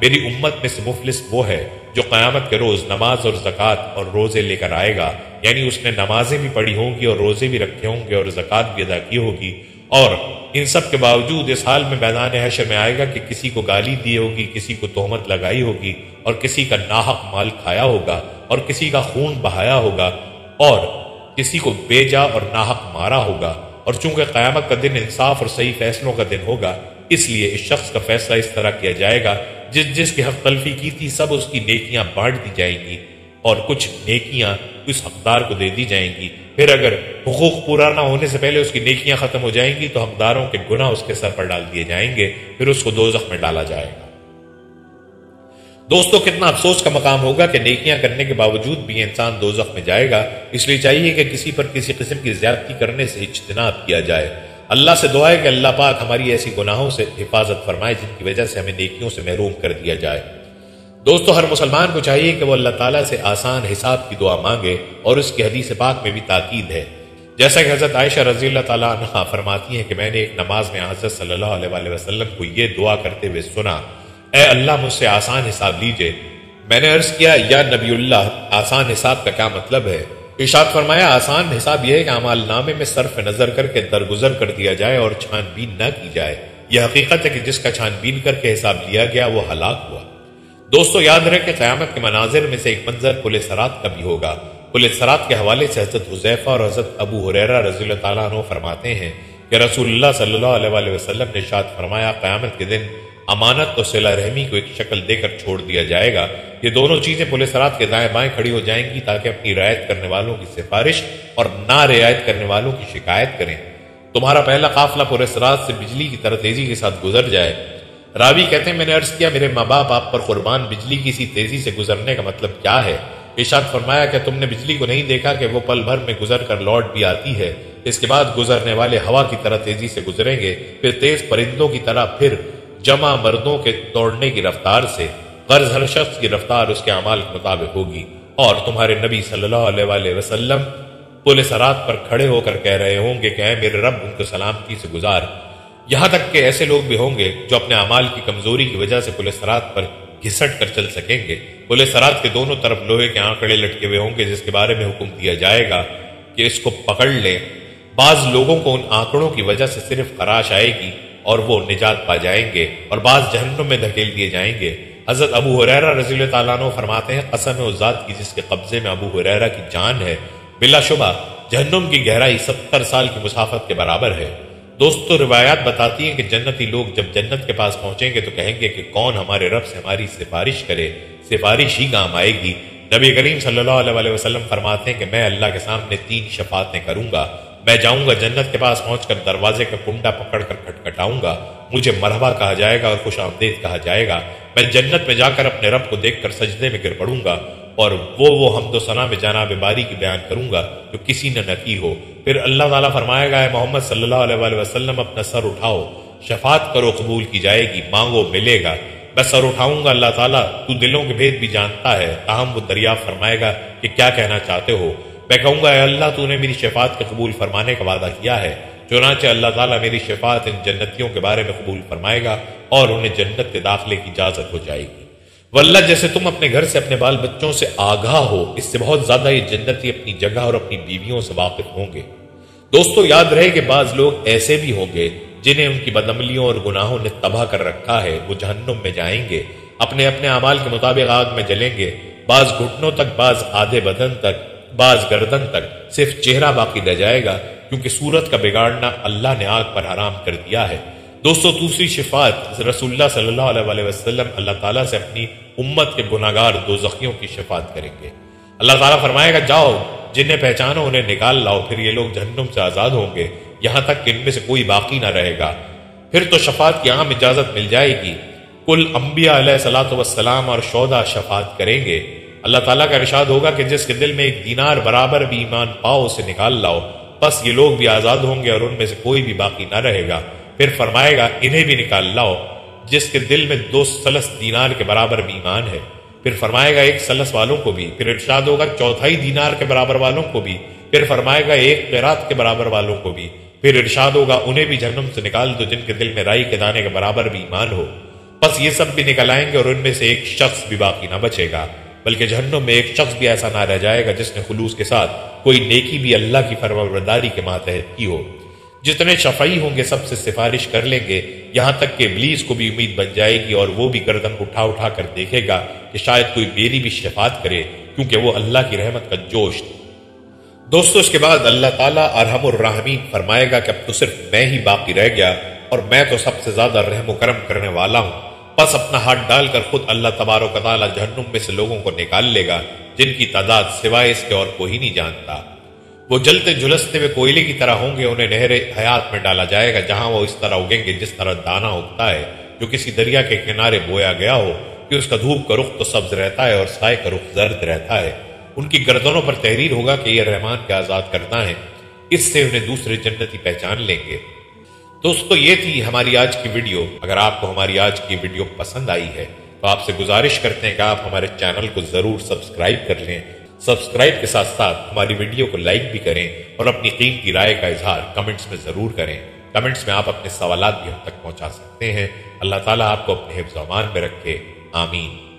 Speaker 1: میری امت میں سے مفلس وہ ہے جو قیامت کے روز نماز اور زکوٰۃ اور روزے لے کر آئے گا، یعنی اس نے نمازیں بھی پڑھی ہوں گی اور روزے بھی رکھے ہوں گے اور زکوٰۃ بھی ادا کی ہوگی، اور ان سب کے باوجود اس حال میں میدان حشر میں آئے گا کہ کسی کو گالی دی ہوگی، کسی کو تہمت لگائی ہوگی، اور کسی کا ناحق مال کھایا ہوگا، اور کسی کا خون بہایا ہوگا، اور کسی کو بیجا اور ناحق مارا ہوگا۔ اور چونکہ قیامت کا دن انصاف اور صحیح فیصلوں کا دن ہوگا، اس لیے اس شخص کا فیصلہ اس طرح کیا جائے گا، جس کی حق تلفی کی تھی سب اس کی نیکیاں بانٹ دی جائیں گی، اور کچھ نیکیاں اس حقدار کو دے دی جائیں گی۔ پھر اگر حقوق پورا نہ ہونے سے پہلے اس کی نیکیاں ختم ہو جائیں گی تو حقداروں کے گناہ اس کے سر پر ڈال دیے جائیں گے، پھر اس کو دوزخ میں ڈالا جائے گا۔ دوستو، کتنا افسوس کا مقام ہوگا کہ نیکیاں کرنے کے باوجود بھی انسان دوزخ میں جائے گا۔ اس لیے چاہیے کہ کسی پر کسی قسم کی زیادتی کرنے سے اجتناب کیا جائے۔ اللہ سے دعا ہے کہ اللہ پاک ہماری ایسی گناہوں سے حفاظت فرمائے جن کی وجہ سے ہمیں نیکیوں سے محروم کر دیا جائے۔ دوستو، ہر مسلمان کو چاہیے کہ وہ اللہ تعالیٰ سے آسان حساب کی دعا مانگے، اور اس کی حدیث پاک میں بھی تاکید ہے، جیسا کہ حضرت عائشہ رضی اللہ تعالیٰ عنہا فرماتی ہیں کہ میں نے ایک نماز میں حضرت صلی اللہ علیہ وسلم کو یہ دعا کرتے ہوئے سنا، اے اللہ مجھ سے آسان حساب لیجئے۔ میں نے عرض کیا، یا نبی اللہ، آسان حساب کا کیا مطلب ہے؟ ارشاد فرمایا، آسان حساب یہ ہے کہ اعمال نامے میں صرف نظر کر کے درگزر کر دیا جائے اور چھان بین نہ کی جائے۔ یہ حقیقت ہے کہ جس کا چھان بین کر کے حساب لیا گیا وہ ہلاک ہوا۔ دوستو، یاد رہے کہ قیامت کے مناظر میں سے ایک منظر پل صراط کا بھی ہوگا۔ پل صراط کے حوالے سے حضرت حذیفہ اور حضرت ابو ہریرہ رضی اللہ تعالیٰ عنہ فرماتے ہیں کہ رسول اللہ صلی اللہ علیہ وسلم نے ارشاد فرمایا، قیامت کے دن امانت اور صلہ رحمی کو ایک شکل دے کر چھوڑ دیا جائے گا۔ یہ دونوں چیزیں پل صراط کے دائیں بائیں کھڑی ہو جائیں گی تاکہ اپنی رعایت کرنے والوں کی سفارش اور نہ رعایت کرنے والوں کی شکایت کریں۔ تمہارا پہلا قافلہ پل صراط سے بجلی کی طرح تیزی کے ساتھ گزر جائے۔ راوی کہتے ہیں، میں نے عرض کیا، میرے ماں باپ آپ پر قربان، بجلی کی سی تیزی سے گزرنے کا مطلب کیا ہے؟ ارشاد فرمایا کہ تم نے بجلی کو نہیں دیکھا کہ وہ پل بھر میں گزر کر لوٹ بھی آتی ہے، اس کے بعد گزرنے والے ہوا کی طرح تیزی سے گزریں گے، پھر تیز پرندوں کی طرح، پھر جمع مردوں کے دوڑنے کی رفتار سے۔ غرض ہر شخص کی رفتار اس کے اعمال کے مطابق ہوگی، اور تمہارے نبی صلی اللہ علیہ وسلم پل صراط پر کھڑے ہو کر کہہ رہے ہوں گے کہ اے میرے رب، ان کو سلامتی سے گزار۔ یہاں تک کہ ایسے لوگ بھی ہوں گے جو اپنے اعمال کی کمزوری کی وجہ سے پل صراط پر گھسٹ کر چل سکیں گے۔ پل صراط کے دونوں طرف لوہے کے آنکڑے لٹکے ہوئے ہوں گے جس کے بارے میں حکم دیا جائے گا کہ اس کو پکڑ لیں۔ بعض لوگوں کو ان آنکڑوں کی وجہ سے صرف خراش آئے گی اور وہ نجات پا جائیں گے، اور بعض جہنم میں دھکیل دیے جائیں گے۔ حضرت ابو ہریرہ رضی اللہ تعالیٰ عنہ فرماتے ہیں، قسم ہے اس ذات کی جس کے قبضے میں ابو ہریرہ کی جان ہے، بلا شبہ جہنم کی گہرائی 70 سال کی مسافت کے برابر ہے۔ دوستو، روایات بتاتی ہیں کہ جنتی لوگ جب جنت کے پاس پہنچیں گے تو کہیں گے کہ کون ہمارے رب سے ہماری سفارش کرے، سفارش ہی کام آئے گی۔ نبی کریم صلی اللہ علیہ وسلم فرماتے ہیں کہ میں اللہ کے سامنے 3 شفاعتیں کروں گا۔ میں جاؤں گا جنت کے پاس، پہنچ کر دروازے کا کنڈا پکڑ کر کھٹکھٹاؤں گا، مجھے مرحبا کہا جائے گا اور خوش آمدید کہا جائے گا۔ میں جنت میں جا کر اپنے رب کو دیکھ کر سجدے میں گر پڑوں گا اور وہ حمد و ثنا میں جناب باری کی بیان کروں گا جو کسی نے نہ کی ہو۔ پھر اللہ تعالیٰ فرمائے گا، اے محمد صلی اللہ علیہ وسلم، اپنا سر اٹھاؤ، شفاعت کرو، قبول کی جائے گی، مانگو ملے گا۔ میں سر اٹھاؤں گا، اللہ تعالیٰ تو دلوں کے بھید بھی جانتا ہے، تاہم وہ دریافت فرمائے گا کہ کیا کہنا چاہتے ہو۔ میں کہوں گا، اے اللہ تو نے میری شفاعت کے قبول فرمانے کا وعدہ کیا ہے، چنانچہ اللہ تعالیٰ میری شفاعت ان جنتیوں کے بارے میں قبول فرمائے گا اور انہیں جنت کے داخلے کی اجازت ہو جائے گی۔ واللہ جیسے تم اپنے گھر سے اپنے بال بچوں سے آگاہ ہو، اس سے بہت زیادہ یہ جنتی اپنی جگہ اور اپنی بیویوں سے واقف ہوں گے۔ دوستو، یاد رہے کہ بعض لوگ ایسے بھی ہوں گے جنہیں ان کی بدعملیوں اور گناہوں نے تباہ کر رکھا ہے، وہ جہنم میں جائیں گے، اپنے اپنے اعمال کے مطابق آگ میں جلیں گے، بعض گھٹنوں تک، بعض آدھے بدن تک، بعض گردن تک، صرف چہرہ باقی رہ جائے گا، کیونکہ صورت کا بگاڑنا اللہ نے آگ پر حرام کر دیا ہے۔ دوستو، دوسری شفاعت رسول اللہ صلی اللہ علیہ وسلم اللہ تعالیٰ سے اپنی امت کے گناہگار دوزخیوں کی شفاعت کریں گے۔ اللہ تعالیٰ فرمائے گا، جاؤ جنہیں پہچانو انہیں نکال لاؤ، پھر یہ لوگ جہنم سے آزاد ہوں گے یہاں تک کہ ان میں سے کوئی باقی نہ رہے گا۔ پھر تو شفاعت کی عام اجازت مل جائے گی، کل انبیاء علیہ الصلوۃ والسلام اور شہداء شفاعت کریں گے۔ اللہ تعالیٰ کا ارشاد ہوگا کہ جس کے دل میں 1 دینار برابر بھی ایمان پاؤ اسے نکال لاؤ، بس یہ لوگ بھی آزاد ہوں گے اور ان میں سے کوئی بھی باقی نہ رہے گا۔ پھر فرمائے گا، انہیں بھی نکال لاؤ جس کے دل میں 2 سلس دینار کے برابر بھی ایمان ہے۔ پھر فرمائے گا 1 سلس والوں کو بھی، پھر ارشاد ہوگا 1/4 دینار کے برابر والوں کو بھی، پھر فرمائے گا 1 قیرات کے برابر والوں کو بھی، پھر ارشاد ہوگا انہیں بھی جہنم سے نکال دو جن کے دل میں رائی کے دانے کے برابر بھی ایمان ہو۔ بس یہ سب بھی نکل آئیں گے اور ان میں سے ایک شخص بھی باقی نہ بچے گا، بلکہ جہنم میں ایک شخص بھی ایسا نہ رہ جائے گا جس نے خلوص کے ساتھ کوئی نیکی بھی اللہ کی فرمانبرداری کے ماتحت کی ہو۔ جتنے شفیع ہوں گے سب سے سفارش کر لیں گے، یہاں تک کہ ابلیس کو بھی امید بن جائے گی اور وہ بھی گردن اٹھا اٹھا کر دیکھے گا کہ شاید کوئی میری بھی شفاعت کرے، کیونکہ وہ اللہ کی رحمت کا جوش تھا۔ دوستو، اس کے بعد اللہ تعالیٰ ارحم الراحمین فرمائے گا کہ اب تو صرف میں ہی باقی رہ گیا اور میں تو سب سے زیادہ رحم و کرم کرنے والا ہوں۔ بس اپنا ہاتھ ڈال کر خود اللہ تبارک و تعالیٰ جہنم میں سے لوگوں کو نکال لے گا جن کی تعداد سوائے اس کے اور کوئی نہیں جانتا۔ وہ جلتے جھلستے ہوئے کوئلے کی طرح ہوں گے، انہیں نہر حیات میں ڈالا جائے گا جہاں وہ اس طرح اگیں گے جس طرح دانہ اگتا ہے جو کسی دریا کے کنارے بویا گیا ہو کہ اس کا دھوپ کا رخ تو سبز رہتا ہے اور سائے کا رخ زرد رہتا ہے۔ ان کی گردنوں پر تحریر ہوگا کہ یہ رحمان کے آزاد کرنا ہے، اس سے انہیں دوسرے جنتی پہچان لیں گے۔ دوستو، یہ تھی ہماری آج کی ویڈیو۔ اگر آپ کو ہماری آج کی ویڈیو پسند آئی ہے تو آپ سے گزارش کرتے ہیں کہ آپ ہمارے چینل کو ضرور سبسکرائب کر لیں۔ سبسکرائب کے ساتھ ساتھ ہماری ویڈیو کو لائک بھی کریں اور اپنی قیمتی رائے کا اظہار کمنٹس میں ضرور کریں۔ کمنٹس میں آپ اپنے سوالات بھی ہم تک پہنچا سکتے ہیں۔ اللہ تعالیٰ آپ کو اپنے حفظ و امان میں رکھے، آمین۔